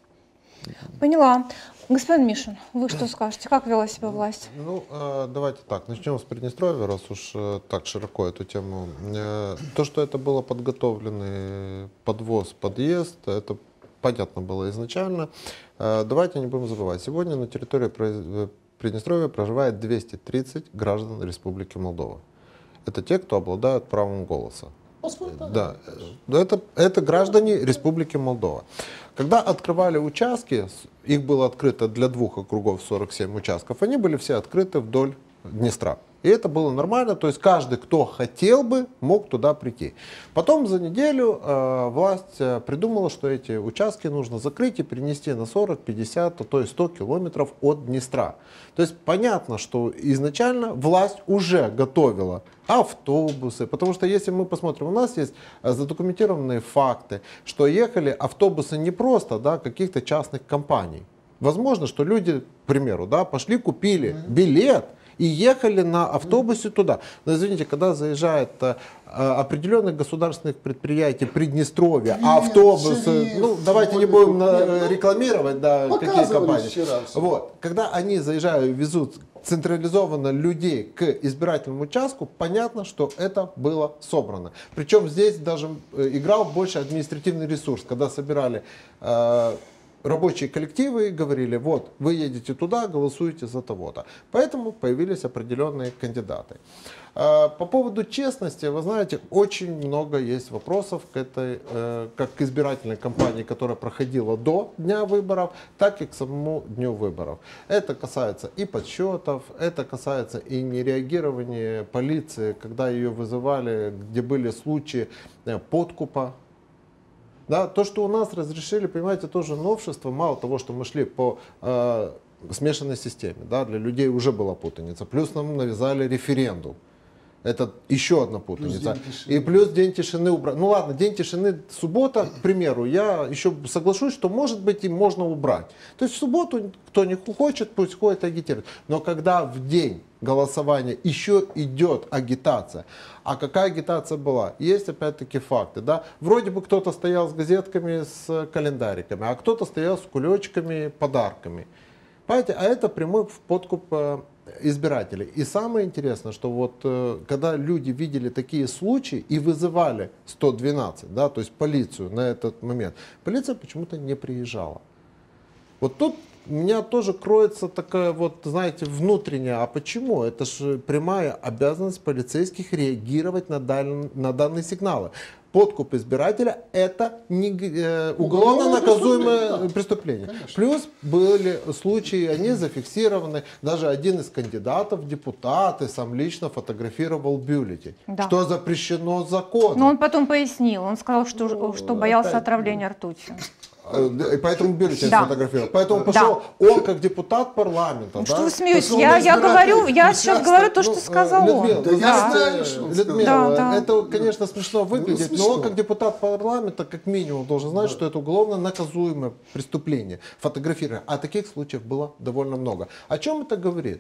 Поняла. Господин Мишин, вы что скажете? Как вела себя власть? Ну, э, давайте так, начнем с Приднестровья, раз уж э, так широко эту тему. Э, то, что это было подготовленный подвоз, подъезд, это понятно было изначально. Э, давайте не будем забывать, сегодня на территории произ- Приднестровья проживает двести тридцать граждан Республики Молдова. Это те, кто обладают правом голоса. Да, это, это граждане Республики Молдова. Когда открывали участки, их было открыто для двух округов сорок семь участков, они были все открыты вдоль Днестра. И это было нормально, то есть каждый, кто хотел бы, мог туда прийти. Потом за неделю э, власть придумала, что эти участки нужно закрыть и перенести на сорок, пятьдесят, а то и сто километров от Днестра. То есть понятно, что изначально власть уже готовила автобусы, потому что если мы посмотрим, у нас есть задокументированные факты, что ехали автобусы не просто, да, каких-то частных компаний. Возможно, что люди, к примеру, да, пошли, купили билет и ехали на автобусе туда. Но извините, когда заезжает а, определенных государственных предприятий Приднестровья, а автобусы, ну давайте не будем на, рекламировать, да, какие компании. Вот, когда они заезжают и везут централизованно людей к избирательному участку, понятно, что это было собрано. Причем здесь даже играл больше административный ресурс, когда собирали э, рабочие коллективы и говорили, вот, вы едете туда, голосуете за того-то. Поэтому появились определенные кандидаты. По поводу честности, вы знаете, очень много есть вопросов к этой, как к избирательной кампании, которая проходила до дня выборов, так и к самому дню выборов. Это касается и подсчетов, это касается и нереагирования полиции, когда ее вызывали, где были случаи подкупа. Да, то, что у нас разрешили, понимаете, тоже новшество. Мало того, что мы шли по э, смешанной системе, да, для людей уже была путаница. Плюс нам навязали референдум. Это еще одна путаница. Плюс и плюс день тишины убрать. Ну ладно, день тишины, суббота, к примеру, я еще соглашусь, что может быть и можно убрать. То есть в субботу кто не хочет, пусть ходит агитирует. Но когда в день голосования еще идет агитация, а какая агитация была? Есть опять-таки факты. Да? Вроде бы кто-то стоял с газетками, с календариками, а кто-то стоял с кулечками, подарками. Понимаете, а это прямой подкуп избирателей. И самое интересное, что вот когда люди видели такие случаи и вызывали сто двенадцать, да, то есть полицию на этот момент, полиция почему-то не приезжала. Вот тут у меня тоже кроется такая вот, знаете, внутренняя, а почему? Это же прямая обязанность полицейских реагировать на, дан, на данные сигналы. Подкуп избирателя – это не, э, уголовно наказуемое преступление. Да, плюс были случаи, они зафиксированы, даже один из кандидатов в депутаты сам лично фотографировал бюллетень, да. Что запрещено законом. Но он потом пояснил, он сказал, что, ну, что боялся опять отравления ртутью. И поэтому бюллетень да. сфотографировал. Поэтому пошел да. он как депутат парламента. Ну, да? Что вы смеетесь? Я, я говорю, я сейчас говорю то, что ну, сказал Людмила, он. Да, я знаю, что Людмила, да, да. это, конечно, смешно выглядит, ну, смешно. Но он как депутат парламента как минимум должен знать, да. что это уголовно наказуемое преступление. Фотографирование. А таких случаев было довольно много. О чем это говорит?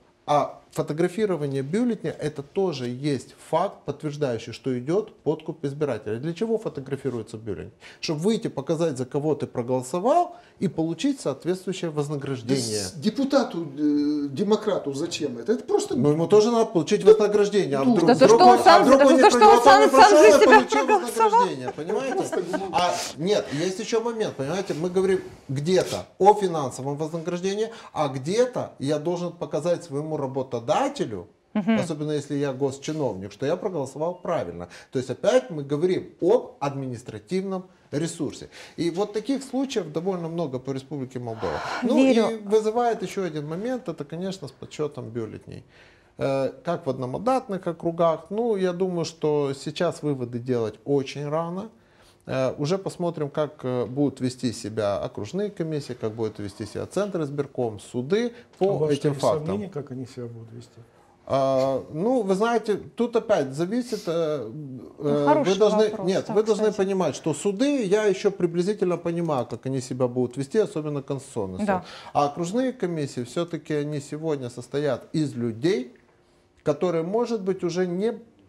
А фотографирование бюллетеня – это тоже есть факт, подтверждающий, что идет подкуп избирателя. Для чего фотографируется бюллетень? Чтобы выйти, показать, за кого ты проголосовал и получить соответствующее вознаграждение. Да депутату, э, демократу зачем это? Это просто… Ну, ему тоже надо получить да, вознаграждение. А вдруг, да то, что он сам, а да, то, что он сам, сам за себя проголосовал. Понимаете? А нет, есть еще момент, понимаете, мы говорим где-то о финансовом вознаграждении, а где-то я должен показать своему работодателю, угу. особенно если я госчиновник, что я проголосовал правильно. То есть опять мы говорим об административном ресурсе. И вот таких случаев довольно много по Республике Молдова. Ну Верю. И вызывает еще один момент, это, конечно, с подсчетом бюллетеней. Как в одномандатных округах, ну, я думаю, что сейчас выводы делать очень рано. Уже посмотрим, как будут вести себя окружные комиссии, как будет вести себя Центр избирком, суды по а этим фактам. Сомнения, как они себя будут вести? А, ну, вы знаете, тут опять зависит. Ну, вы должны, вопрос, нет, так, вы должны кстати. понимать, что суды, я еще приблизительно понимаю, как они себя будут вести, особенно Конституционный суд. Да. А окружные комиссии все-таки они сегодня состоят из людей, которые, может быть, уже не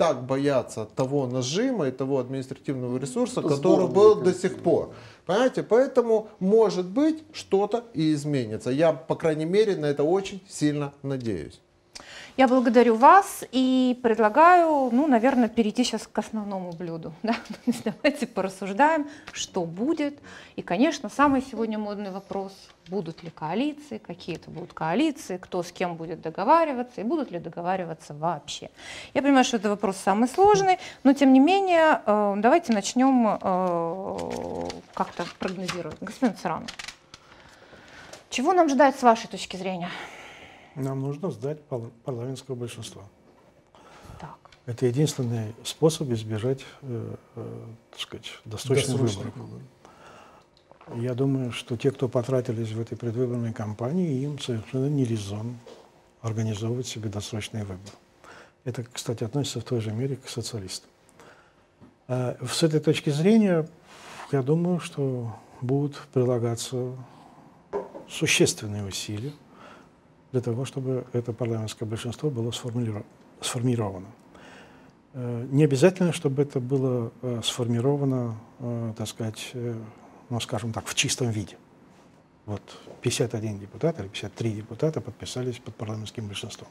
так бояться того нажима и того административного ресурса, который Сборная, был как до сих пор. Понимаете? Поэтому, может быть, что-то и изменится. Я, по крайней мере, на это очень сильно надеюсь. Я благодарю вас и предлагаю, ну, наверное, перейти сейчас к основному блюду. Да? Давайте порассуждаем, что будет. И, конечно, самый сегодня модный вопрос, будут ли коалиции, какие это будут коалиции, кто с кем будет договариваться и будут ли договариваться вообще. Я понимаю, что это вопрос самый сложный, но, тем не менее, давайте начнем как-то прогнозировать. Господин Царанов, чего нам ждать с вашей точки зрения? Нам нужно сдать парламентское большинство. Так. Это единственный способ избежать, э, э, так сказать, досрочных выборов. Я думаю, что те, кто потратились в этой предвыборной кампании, им совершенно не резон организовывать себе досрочные выборы. Это, кстати, относится в той же мере к социалистам. А с этой точки зрения, я думаю, что будут прилагаться существенные усилия для того, чтобы это парламентское большинство было сформировано. Не обязательно, чтобы это было сформировано, так сказать, ну, скажем так, в чистом виде. Вот пятьдесят один депутат или пятьдесят три депутата подписались под парламентским большинством.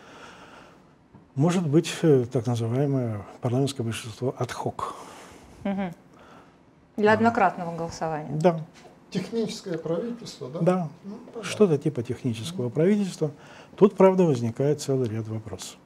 Может быть, так называемое парламентское большинство ад-хок. Угу. Для однократного голосования. Да. Техническое правительство, да? Да, ну, что-то типа технического правительства. Тут, правда, возникает целый ряд вопросов.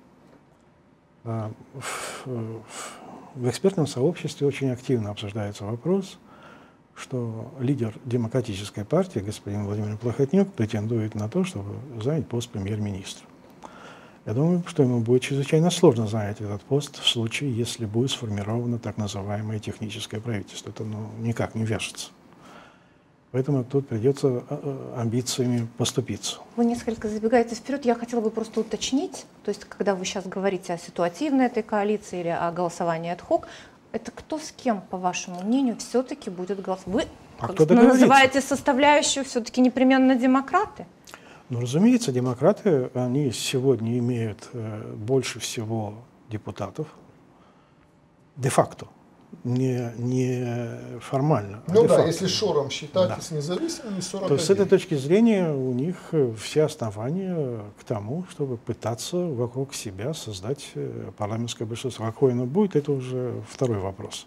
В, в, в экспертном сообществе очень активно обсуждается вопрос, что лидер демократической партии, господин Владимир Плохотнюк, претендует на то, чтобы занять пост премьер-министра. Я думаю, что ему будет чрезвычайно сложно занять этот пост в случае, если будет сформировано так называемое техническое правительство. Это ну, никак не вяжется. Поэтому тут придется амбициями поступиться. Вы несколько забегаете вперед. Я хотела бы просто уточнить, то есть когда вы сейчас говорите о ситуативной этой коалиции или о голосовании ад-хок, это кто с кем, по вашему мнению, все-таки будет голосовать? Вы а как называете составляющую все-таки непременно демократы? Ну, разумеется, демократы, они сегодня имеют э, больше всего депутатов де-факто. Не, не формально. Ну а да, если шором считать да. с независимыми, сорок один. То с этой точки зрения у них все основания к тому, чтобы пытаться вокруг себя создать парламентское большинство. Какое оно будет, это уже второй вопрос.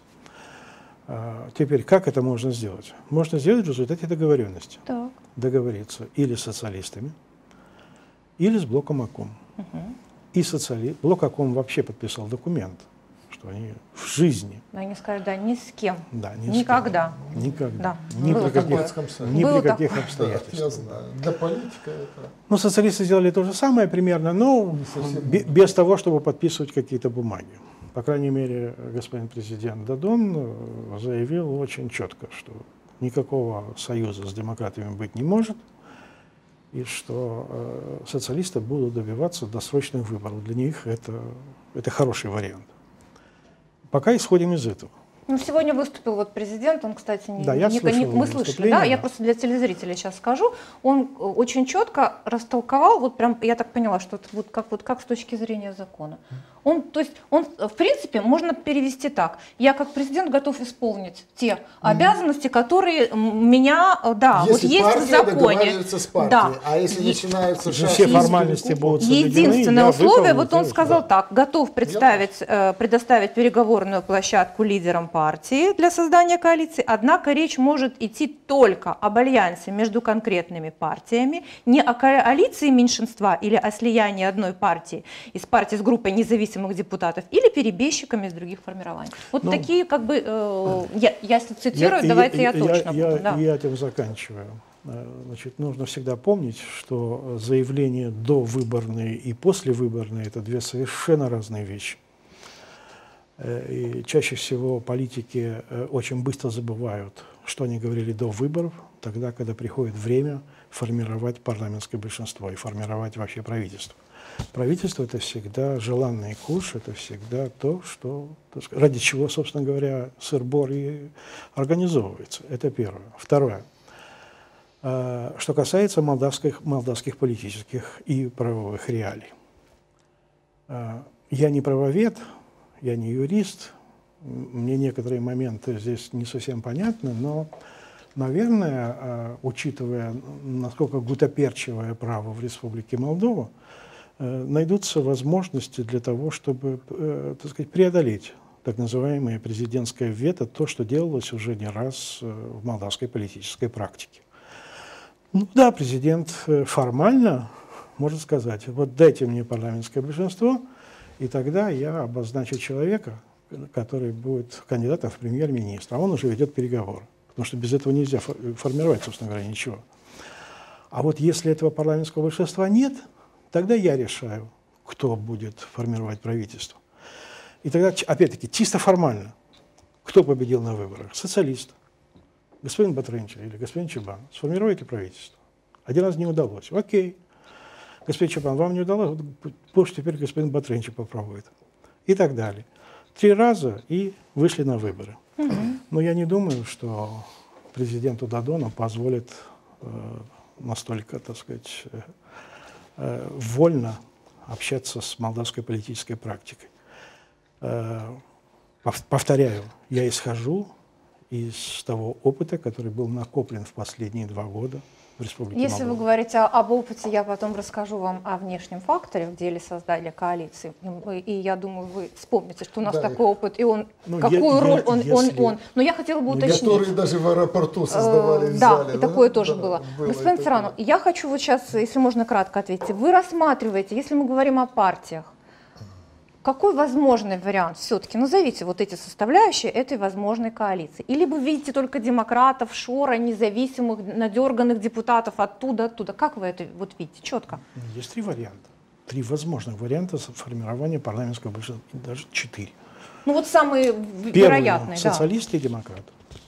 А теперь, как это можно сделать? Можно сделать в результате договоренности. Так. Договориться или с социалистами, или с блоком АКОМ. Угу. И социали... блок АКОМ вообще подписал документ, что они в жизни. Но они скажут, да, ни с кем. Да, ни Никогда. С кем. Никогда. Да. Ни Было при каких, такое. ни Было при каких такое. обстоятельствах. Да, я знаю. Для политика это... Ну, социалисты сделали то же самое примерно, но бе- без того, чтобы подписывать какие-то бумаги. По крайней мере, господин президент Дадон заявил очень четко, что никакого союза с демократами быть не может, и что э, социалисты будут добиваться досрочных выборов. Для них это, это хороший вариант. Пока исходим из этого. Ну, сегодня выступил вот президент, он, кстати, не, да, я не, слышал не, мы слышали, да? да, Я просто для телезрителей сейчас скажу, он очень четко растолковал, вот прям, я так поняла, что это вот как, вот как с точки зрения закона. Он, то есть, он, в принципе, можно перевести так. Я как президент готов исполнить те mm-hmm. обязанности, которые меня, да, если вот есть в законе. Договаривается с партией, да. а если начинаются шаги, все формальности будут соблюдены. Единственное условие, вот он это, сказал да. так, готов представить, э, предоставить переговорную площадку лидерам партии для создания коалиции, однако речь может идти только об альянсе между конкретными партиями, не о коалиции меньшинства или о слиянии одной партии из партии с группой независимых депутатов или перебежчиками из других формирований. Вот ну, такие, как бы, э, я, я цитирую, я, давайте я, я точно я, буду. Я, да. я этим заканчиваю. Значит, нужно всегда помнить, что заявление довыборные и послевыборные – это две совершенно разные вещи. И чаще всего политики очень быстро забывают, что они говорили до выборов, тогда, когда приходит время формировать парламентское большинство и формировать вообще правительство. Правительство – это всегда желанный курс, это всегда то, что, ради чего, собственно говоря, сыр-бор и организовывается. Это первое. Второе. Что касается молдавских, молдавских политических и правовых реалий. Я не правовед, я не юрист, мне некоторые моменты здесь не совсем понятны, но, наверное, учитывая, насколько гутоперчивое право в Республике Молдова, найдутся возможности для того, чтобы, так сказать, преодолеть так называемое президентское вето, то, что делалось уже не раз в молдавской политической практике. Ну да, президент формально может сказать: вот дайте мне парламентское большинство, и тогда я обозначу человека, который будет кандидатом в премьер-министра, а он уже ведет переговоры, потому что без этого нельзя формировать, собственно говоря, ничего. А вот если этого парламентского большинства нет, тогда я решаю, кто будет формировать правительство. И тогда, опять-таки, чисто формально, кто победил на выборах? Социалист. Господин Батренча или господин Чебан, сформируйте правительство. Один раз не удалось. Окей. Господин Чебан, вам не удалось, пусть теперь господин Батренча попробует. И так далее. Три раза и вышли на выборы. Угу. Но я не думаю, что президенту Додону позволит э, настолько, так сказать, э, вольно общаться с молдавской политической практикой. Повторяю, я исхожу из того опыта, который был накоплен в последние два года в Республике Молдова. Если вы говорите об опыте, я потом расскажу вам о внешнем факторе в деле создания коалиции. И я думаю, вы вспомните, что у нас да, такой опыт, и он, ну, какую я, роль я, он, если... он, он. Но я хотела бы уточнить. Которые даже в аэропорту создавали в да, зале. И да, такое тоже да, было. было. Господин Царанов, я хочу вот сейчас, если можно кратко ответить. Вы рассматриваете, если мы говорим о партиях, какой возможный вариант все-таки, назовите вот эти составляющие этой возможной коалиции? Или вы видите только демократов, Шора, независимых, надерганных депутатов оттуда, оттуда? Как вы это вот видите четко? Есть три варианта. Три возможных варианта формирования парламентского большинства, даже четыре. Ну вот самые Первый, вероятные. Социалисты да. и демократы.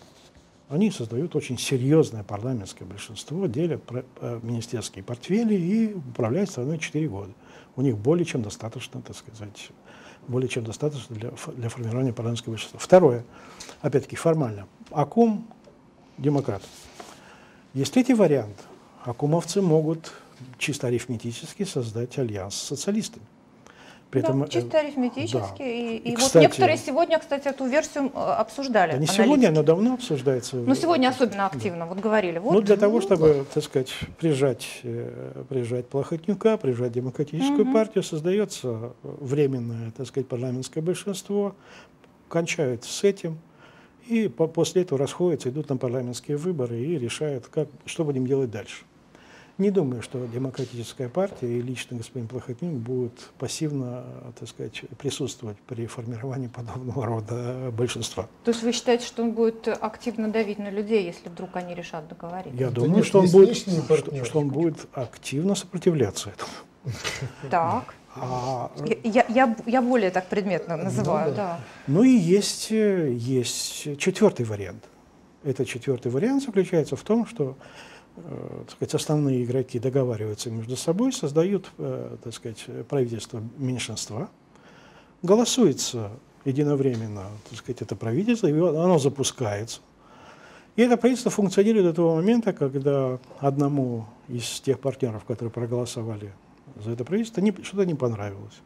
Они создают очень серьезное парламентское большинство, делят министерские портфели и управляют страной четыре года. У них более чем достаточно, так сказать, более чем достаточно для, для формирования парламентского большинства. Второе, опять-таки формально, Акум – демократ. Есть третий вариант. Акумовцы могут чисто арифметически создать альянс с социалистами. При да, этом, чисто арифметически. Да. И, и, и кстати, вот некоторые сегодня, кстати, эту версию обсуждали. Да не сегодня, но давно обсуждается. Но сегодня особенно активно, да. вот говорили. Вот. Ну, для того, чтобы, так сказать, прижать, прижать Плохотнюка, прижать демократическую угу. партию, создается временное, так сказать, парламентское большинство, кончают с этим, и по после этого расходятся, идут на парламентские выборы и решают, как, что будем делать дальше. Не думаю, что демократическая партия и лично господин Плохотнюк будут пассивно, так сказать, присутствовать при формировании подобного рода большинства. То есть вы считаете, что он будет активно давить на людей, если вдруг они решат договориться? Я думаю, нет, что, он будет, что, что он будет активно сопротивляться этому. Так. А... Я, я, я более так предметно называю, ну, да. да. Ну и есть, есть четвертый вариант. Этот четвертый вариант заключается в том, что так сказать, основные игроки договариваются между собой, создают, так сказать, правительство меньшинства, голосуется единовременно, так сказать, это правительство, и оно запускается. И это правительство функционирует до того момента, когда одному из тех партнеров, которые проголосовали за это правительство, что-то не понравилось.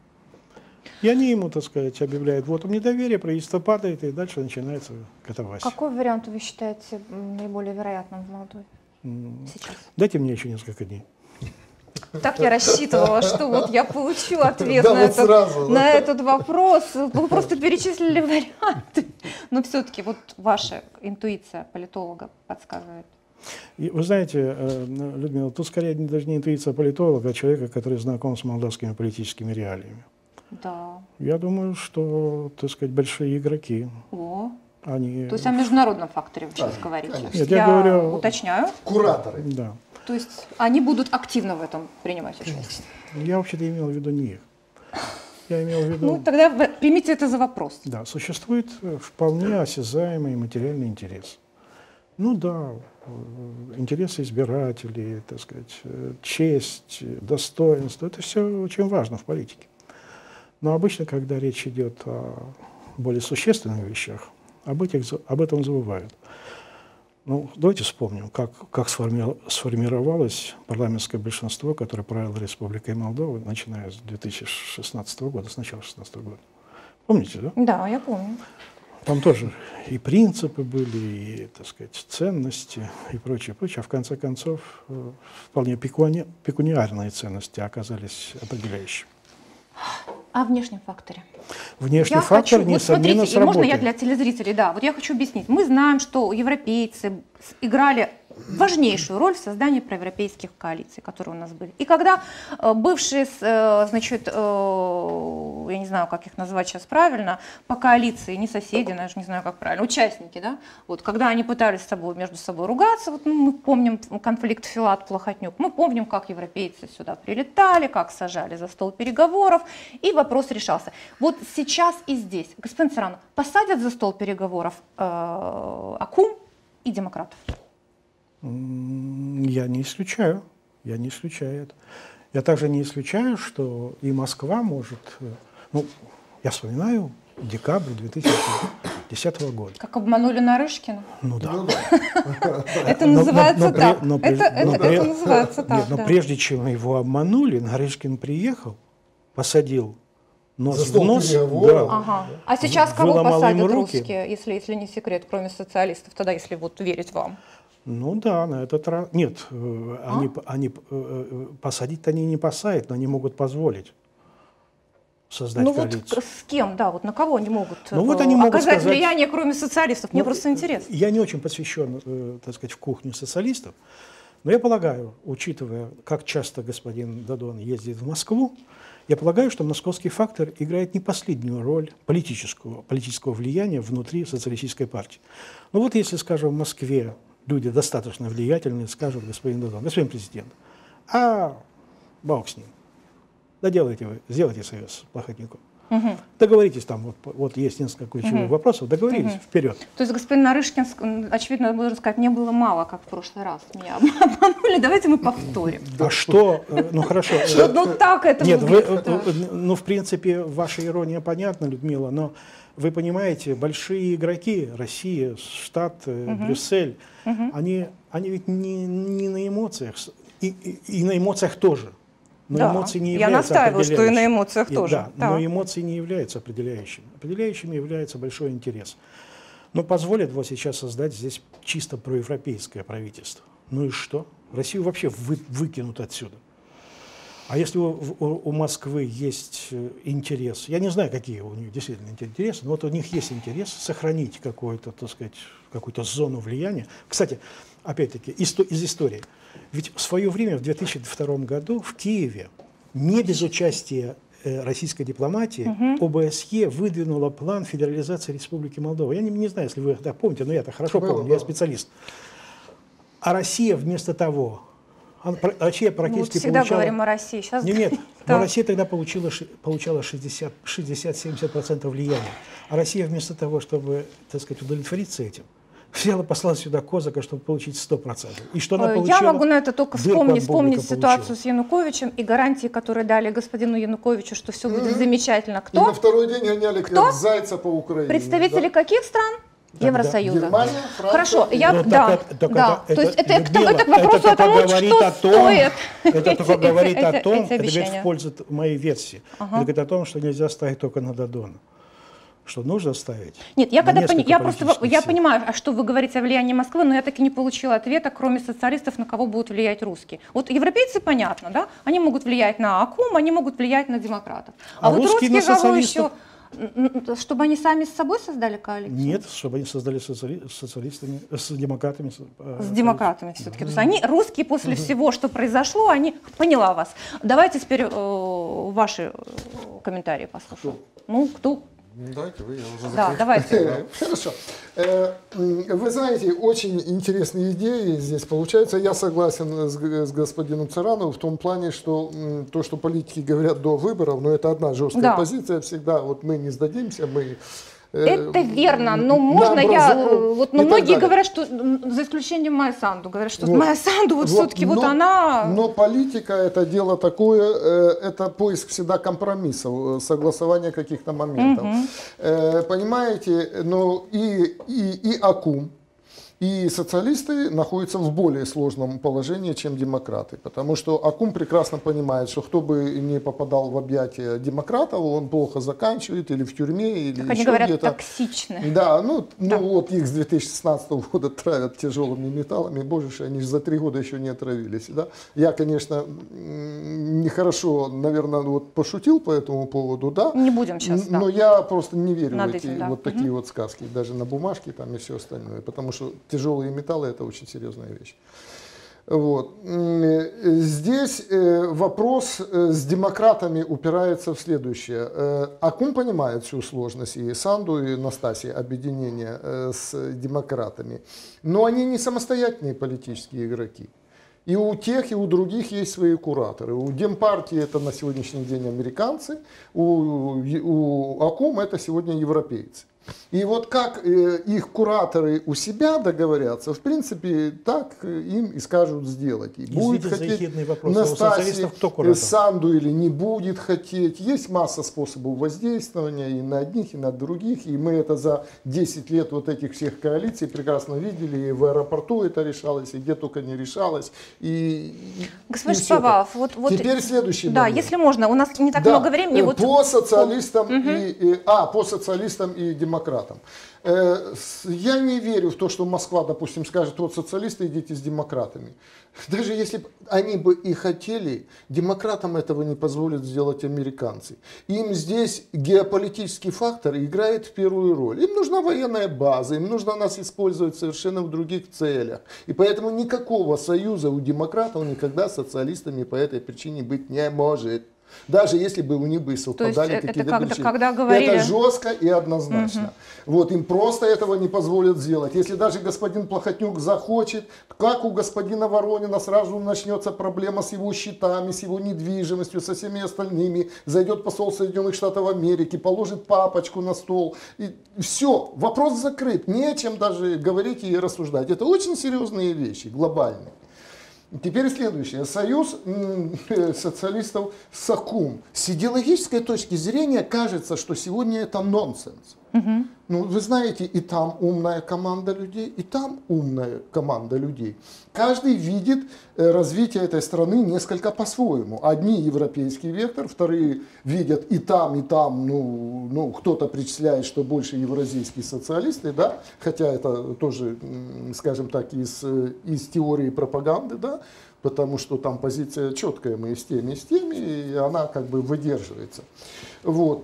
И они ему, так сказать, объявляют вотум недоверия, правительство падает, и дальше начинается катавасия. Какой вариант вы считаете наиболее вероятным в Молдове? Сейчас. Дайте мне еще несколько дней. Так я рассчитывала, что вот я получу ответ да, на, вот этот, сразу, на да. этот вопрос. Вы просто перечислили варианты. Но все-таки вот ваша интуиция политолога подсказывает. И вы знаете, Людмила, тут скорее даже не интуиция политолога, а человека, который знаком с молдавскими политическими реалиями. Да. Я думаю, что, так сказать, большие игроки. О. Они... То есть о международном факторе вы сейчас да, говорите? Нет, я я говорю... уточняю. Кураторы. Да. То есть они будут активно в этом принимать участие? Я вообще-то имел в виду не их. Я имел в виду... Ну, тогда примите это за вопрос. Да, существует вполне осязаемый материальный интерес. Ну да, интересы избирателей, так сказать, честь, достоинство, это все очень важно в политике. Но обычно, когда речь идет о более существенных вещах, Об, этих, об этом забывают. Ну, давайте вспомним, как, как сформировалось парламентское большинство, которое правило Республикой Молдова, начиная с две тысячи шестнадцатого года, с начала две тысячи шестнадцатого года. Помните, да? Да, я помню. Там тоже и принципы были, и, так сказать, ценности, и прочее, прочее. А в конце концов, вполне пекуни... пекуниарные ценности оказались определяющими. О внешнем факторе. Внешний я фактор, хочу, несомненно, вот смотрите, можно я сработает. для телезрителей, да, вот я хочу объяснить. Мы знаем, что европейцы играли важнейшую роль в создании проевропейских коалиций, которые у нас были. И когда э, бывшие, э, значит, э, я не знаю, как их назвать сейчас правильно, по коалиции, не соседи, я не знаю, как правильно, участники, да, вот, когда они пытались с собой, между собой ругаться, вот, ну, мы помним конфликт Филат-Плохотнюк, мы помним, как европейцы сюда прилетали, как сажали за стол переговоров, и вопрос решался. Вот сейчас и здесь, господин Царанов, посадят за стол переговоров э, Акум и демократов? Я не исключаю, я не исключаю это. Я также не исключаю, что и Москва может, ну, я вспоминаю декабрь две тысячи десятого года. Как обманули Нарышкина? Ну да. Это называется так. Это называется так. Но прежде чем его обманули, Нарышкин приехал, посадил нос За в стол нос. переговоров. Да. Ага. А сейчас кого Выломал им посадят руки. русские, если, если не секрет, кроме социалистов, тогда, если вот верить вам? Ну да, на этот раз. Нет, э, А? они, они э, э, посадить-то они не посадят, но они могут позволить создать Ну коалицию. вот с кем, да, вот на кого они могут, Ну, э, вот они могут оказать сказать- влияние, кроме социалистов? Мне Ну, просто интересно. Я не очень посвящен, э, так сказать, в кухню социалистов, но я полагаю, учитывая, как часто господин Дадон ездит в Москву, я полагаю, что московский фактор играет не последнюю роль политического, политического влияния внутри социалистической партии. Ну вот если, скажем, в Москве люди достаточно влиятельные скажут: господин Дадон, господин президент, а бог с ним, доделайте вы, сделайте союз с Плохотнюком. Мгм. Договоритесь там, вот, вот есть несколько ключевых Мгм. вопросов, договорились, Мгм. вперед. То есть господин Нарышкин, ск- очевидно, можно сказать, мне было мало, как в прошлый раз. Меня обманули, давайте мы повторим. А что, э, ну хорошо. э, Что, ну так это Нет, вы, выглядит, э, да. э, ну, в принципе, ваша ирония понятна, Людмила, но вы понимаете, большие игроки, Россия, Штат, э, Брюссель, они, они ведь не, не на эмоциях, с- и, и- и на эмоциях тоже. Но Да, эмоции не я являются настаиваю, что и на определяющими. эмоциях И- тоже. Да, Да. но эмоции не являются определяющими. Определяющими является большой интерес. Но позволит вот сейчас создать здесь чисто проевропейское правительство. Ну и что? Россию вообще вы, выкинут отсюда. А если у, у- у Москвы есть э, интерес, я не знаю, какие у них действительно интересы, но вот у них есть интерес сохранить какую-то, так сказать, какую-то зону влияния. Кстати, опять-таки, исто- из истории. Ведь в свое время, в две тысячи втором году, в Киеве, не без участия э, российской дипломатии, ОБСЕ выдвинула план федерализации Республики Молдова. Я не, не знаю, если вы это помните, но я-то хорошо Было, помню, я было. специалист. А Россия вместо того, она про- Россия Ну, вот практически всегда получала... говорим о России. Сейчас Нет, нет, Да. но Россия тогда получила, ши- получала шестьдесят-семьдесят процентов влияния. А Россия вместо того, чтобы, так сказать, удовлетвориться этим, взяла, послала сюда Козака, чтобы получить сто процентов. И что она Э, получила? Я могу на это только Дырку вспомнить, от вспомнить бублика ситуацию получила. с Януковичем и гарантии, которые дали господину Януковичу, что все будет замечательно. И на Кто? второй день гоняли Кто? как зайца по Украине. Представители да. каких стран? Евросоюза. Германия, Франция. Хорошо, я, Ну, да, так это- так да. это- То есть это, это, это, Людмила, это к вопросу это о том, только говорит что о том, стоит Это только эти- говорит эти- о том, эти это говорит обещания. в пользу моей версии. Ага. Это говорит о том, что нельзя ставить только на Дадона. Что нужно ставить? Нет, я на когда пони- несколько я просто политических я сил. понимаю, а что вы говорите о влиянии Москвы, но я так и не получила ответа, кроме социалистов, на кого будут влиять русские. Вот европейцы, понятно, да, они могут влиять на Акум, они могут влиять на демократов. А, А вот русские русские на кого социалистов? еще, М, м, чтобы они сами с собой создали коалицию? Нет, чтобы они создали социали- с социалистами, э, с демократами. э, С демократами все-таки. То есть они, русские, после всего, что произошло, они... Поняла вас. Давайте теперь э, ваши э, комментарии послушаем. Ну, кто? Ну, давайте вы, я уже Да, закрыл. давайте. Э, Хорошо. Э, м, Вы знаете, очень интересные идеи здесь получаются. Я согласен с г- с господином Царановым в том плане, что м, то, что политики говорят до выборов, но это одна жесткая Да. позиция всегда. Вот мы не сдадимся, мы... э, Это верно, но на можно я... амбразуру э, Вот, и но так многие далее. говорят, что, м, за исключением Майя Санду, говорят, что Вот. Майя Санду вот, Вот, все-таки вот но- она... Но политика это дело такое, э, это поиск всегда компромиссов, э, согласование каких-то моментов. Э, Понимаете, но и, и, и Акум, И социалисты находятся в более сложном положении, чем демократы. Потому что Акум прекрасно понимает, что кто бы не попадал в объятия демократов, он плохо заканчивает или в тюрьме, или как еще они говорят, где-то. токсичны. Да, ну, Да. ну вот их с две тысячи шестнадцатого года травят тяжелыми металлами. Боже ж, они же за три года еще не отравились. Да? Я, конечно, нехорошо, наверное, вот пошутил по этому поводу, да. Не будем сейчас, да. Но я просто не верю Над в эти этим, да. вот такие Мгм. вот сказки, даже на бумажке там и все остальное, потому что тяжелые металлы — это очень серьезная вещь. Вот. Здесь вопрос с демократами упирается в следующее. Акум понимает всю сложность, и Санду, и Настасья, объединения с демократами, но они не самостоятельные политические игроки. И у тех, и у других есть свои кураторы. У Демпартии это на сегодняшний день американцы, у, у Акум это сегодня европейцы. И вот как э, их кураторы у себя договорятся, в принципе, так им и скажут сделать. И будет хотеть Настасья Санду или не будет хотеть. Есть масса способов воздействования и на одних, и на других. И мы это за десять лет вот этих всех коалиций прекрасно видели. И в аэропорту это решалось, и где только не решалось. И, Господин и Шаповалов, вот, вот... Теперь следующий Да, момент. если можно, у нас не так Да, много времени. Вот... По социалистам, Угу. и, и, а, по социалистам и демократам. Я не верю в то, что Москва, допустим, скажет: вот социалисты, идите с демократами. Даже если бы они бы и хотели, демократам этого не позволят сделать американцы. Им здесь геополитический фактор играет в первую роль. Им нужна военная база, им нужно нас использовать совершенно в других целях. И поэтому никакого союза у демократов никогда с социалистами по этой причине быть не может. Даже если бы у них бы совпадали какие-то причины. Когда говорили... Это жестко и однозначно. Угу. Вот, им просто этого не позволят сделать. Если даже господин Плохотнюк захочет, как у господина Воронина сразу начнется проблема с его счетами, с его недвижимостью, со всеми остальными. Зайдет посол Соединенных Штатов Америки, положит папочку на стол. И все, вопрос закрыт. Не о чем даже говорить и рассуждать. Это очень серьезные вещи, глобальные. Теперь следующее. Союз социалистов с Акум. С идеологической точки зрения кажется, что сегодня это нонсенс. Угу. Ну, вы знаете, и там умная команда людей, и там умная команда людей. Каждый видит развитие этой страны несколько по-своему. Одни европейский вектор, вторые видят и там, и там, ну, ну кто-то причисляет, что больше евразийские социалисты, да, хотя это тоже, скажем так, из, из теории пропаганды, да, потому что там позиция четкая, мы и с теми, и с теми, и она как бы выдерживается. Вот.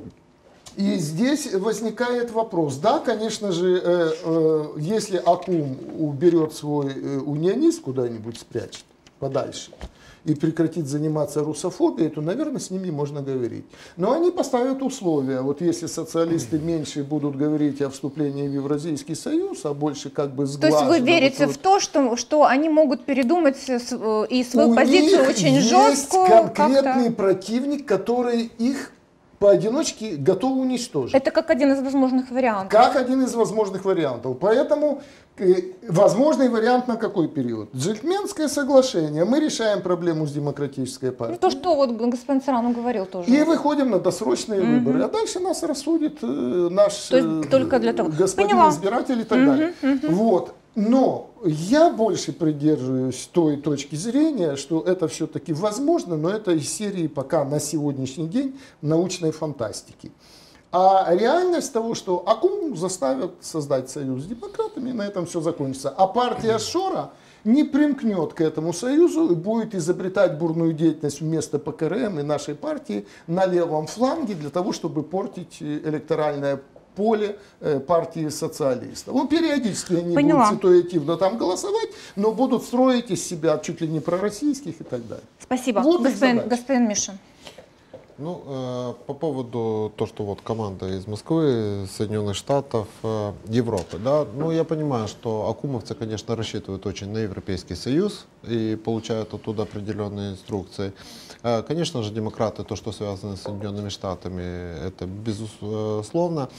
И здесь возникает вопрос. Да, конечно же, э, э, если Акум уберет свой э, унионизм куда-нибудь, спрячет подальше и прекратит заниматься русофобией, то, наверное, с ними можно говорить. Но они поставят условия. Вот если социалисты меньше будут говорить о вступлении в Евразийский союз, а больше как бы сглажено... То есть вы верите вот в то, что, что они могут передумать и свою у позицию них очень есть жесткую? Конкретный противник, который их поодиночке готовы уничтожить. Это как один из возможных вариантов. Как один из возможных вариантов. Поэтому э, возможный вариант на какой период? Джентльменское соглашение. Мы решаем проблему с демократической партией. Ну, то, что вот господин Царанов говорил тоже. И выходим на досрочные Mm-hmm. выборы. А дальше нас рассудит э, наш то есть, э, только для того. господин Поняла. избиратель и так Mm-hmm. далее. Mm-hmm. Вот. Но я больше придерживаюсь той точки зрения, что это все-таки возможно, но это из серии пока на сегодняшний день научной фантастики. А реальность того, что Акум заставят создать союз с демократами, и на этом все закончится. А партия Шора не примкнет к этому союзу и будет изобретать бурную деятельность вместо ПКРМ и нашей партии на левом фланге для того, чтобы портить электоральное поле э, партии социалистов. Ну, периодически они Поняла. будут ситуативно там голосовать, но будут строить из себя чуть ли не пророссийских и так далее. Спасибо. Вот господин, господин Мишин. Ну, э, по поводу того, что вот команда из Москвы, Соединенных Штатов, э, Европы, да, ну, я понимаю, что акумовцы, конечно, рассчитывают очень на Европейский Союз и получают оттуда определенные инструкции. Э, конечно же, демократы, то, что связано с Соединенными Штатами, это безусловно.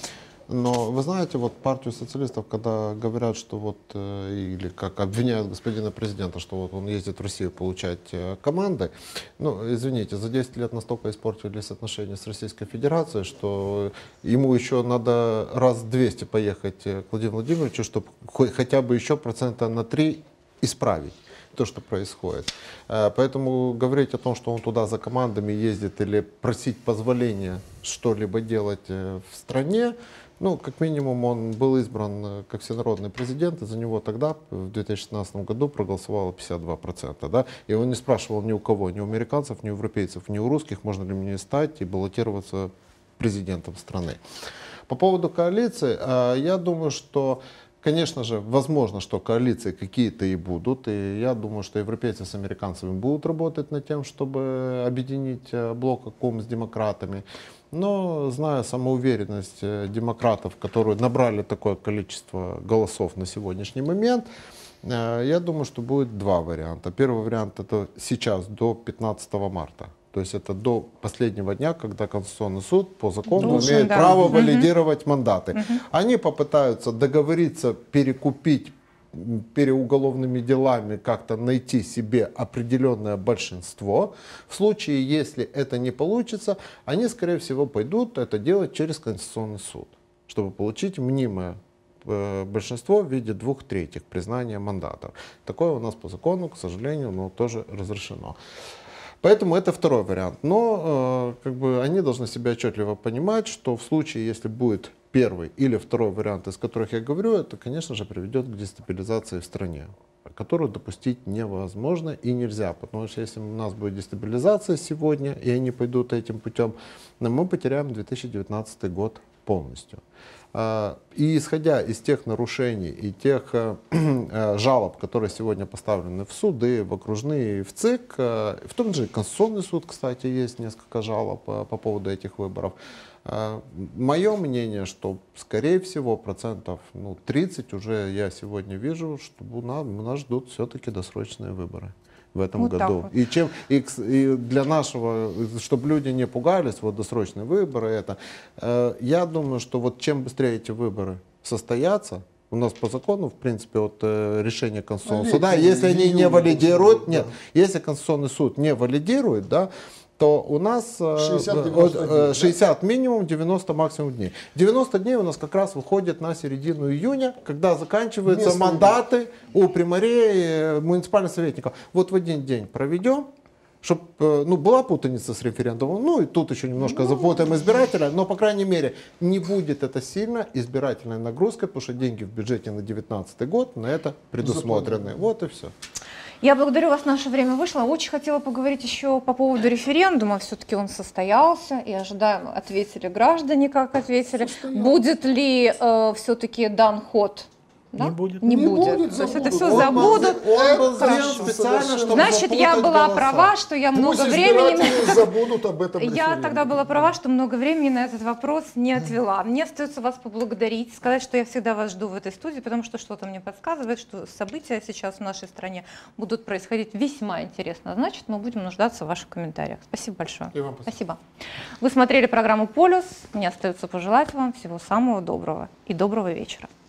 Но вы знаете, вот партию социалистов, когда говорят, что вот, э, или как обвиняют господина президента, что вот он ездит в Россию получать э, команды, ну, извините, за десять лет настолько испортились отношения с Российской Федерацией, что ему еще надо раз двести поехать к Владимиру Владимировичу, чтобы хоть, хотя бы еще процента на три исправить то, что происходит. Поэтому говорить о том, что он туда за командами ездит или просить позволения что-либо делать в стране, ну, как минимум, он был избран как всенародный президент, и за него тогда, в две тысячи шестнадцатом году, проголосовало пятьдесят два процента. Да? И он не спрашивал ни у кого, ни у американцев, ни у европейцев, ни у русских, можно ли мне стать и баллотироваться президентом страны. По поводу коалиции, я думаю, что, конечно же, возможно, что коалиции какие-то и будут, и я думаю, что европейцы с американцами будут работать над тем, чтобы объединить блок КОМ с демократами. Но, зная самоуверенность демократов, которые набрали такое количество голосов на сегодняшний момент, я думаю, что будет два варианта. Первый вариант — это сейчас, до пятнадцатого марта. То есть это до последнего дня, когда Конституционный суд по закону Должен, имеет да. право Угу. валидировать мандаты. Угу. Они попытаются договориться, перекупить переуголовными делами, как-то найти себе определенное большинство. В случае, если это не получится, они, скорее всего, пойдут это делать через Конституционный суд, чтобы получить мнимое э, большинство в виде двух третьих признания мандатов. Такое у нас по закону, к сожалению, но тоже разрешено. Поэтому это второй вариант. Но э, как бы они должны себя отчетливо понимать, что в случае, если будет первый или второй вариант, из которых я говорю, это, конечно же, приведет к дестабилизации в стране, которую допустить невозможно и нельзя. Потому что если у нас будет дестабилизация сегодня, и они пойдут этим путем, мы потеряем две тысячи девятнадцатый год полностью. И исходя из тех нарушений и тех жалоб, которые сегодня поставлены в суды, в окружные, в ЦИК, в том же Конституционный суд, кстати, есть несколько жалоб по поводу этих выборов. Мое мнение, что, скорее всего, процентов ну, тридцать уже я сегодня вижу, что нас, нас ждут все-таки досрочные выборы в этом вот году. вот. И, чем, и, и для нашего, чтобы люди не пугались, вот досрочные выборы, это, э, я думаю, что вот чем быстрее эти выборы состоятся, у нас по закону, в принципе, от э, решения Конституционного суда, если они не валидируют, нет, если Конституционный суд не валидирует, да, то у нас шестьдесят, шестьдесят минимум, девяносто максимум дней. девяносто дней у нас как раз выходит на середину июня, когда заканчиваются Местные мандаты у примарей, муниципальных советников. Вот в один день проведем, чтобы ну, была путаница с референдумом, ну и тут еще немножко ну, запутаем избирателя, но, по крайней мере, не будет это сильно избирательной нагрузкой, потому что деньги в бюджете на две тысячи девятнадцатый год на это предусмотрены. Вот и все. Я благодарю вас, наше время вышло. Очень хотела поговорить еще по поводу референдума. Все-таки он состоялся, и ожидаемо ответили граждане, как ответили. Состоялся. Будет ли э, все-таки дан ход? Да? Не будет. Не, не будет. будет. То есть это Забудут. все Он забудут. Он был Хорошо. специально, чтобы Значит, я была голоса. права, что я много Пусть времени... забудут об этом Я референдуме. тогда была права, что много времени на этот вопрос не отвела. Мне остается вас поблагодарить, сказать, что я всегда вас жду в этой студии, потому что что-то мне подсказывает, что события сейчас в нашей стране будут происходить весьма интересно. Значит, мы будем нуждаться в ваших комментариях. Спасибо большое. И вам спасибо. Спасибо. Вы смотрели программу «Полюс». Мне остается пожелать вам всего самого доброго и доброго вечера.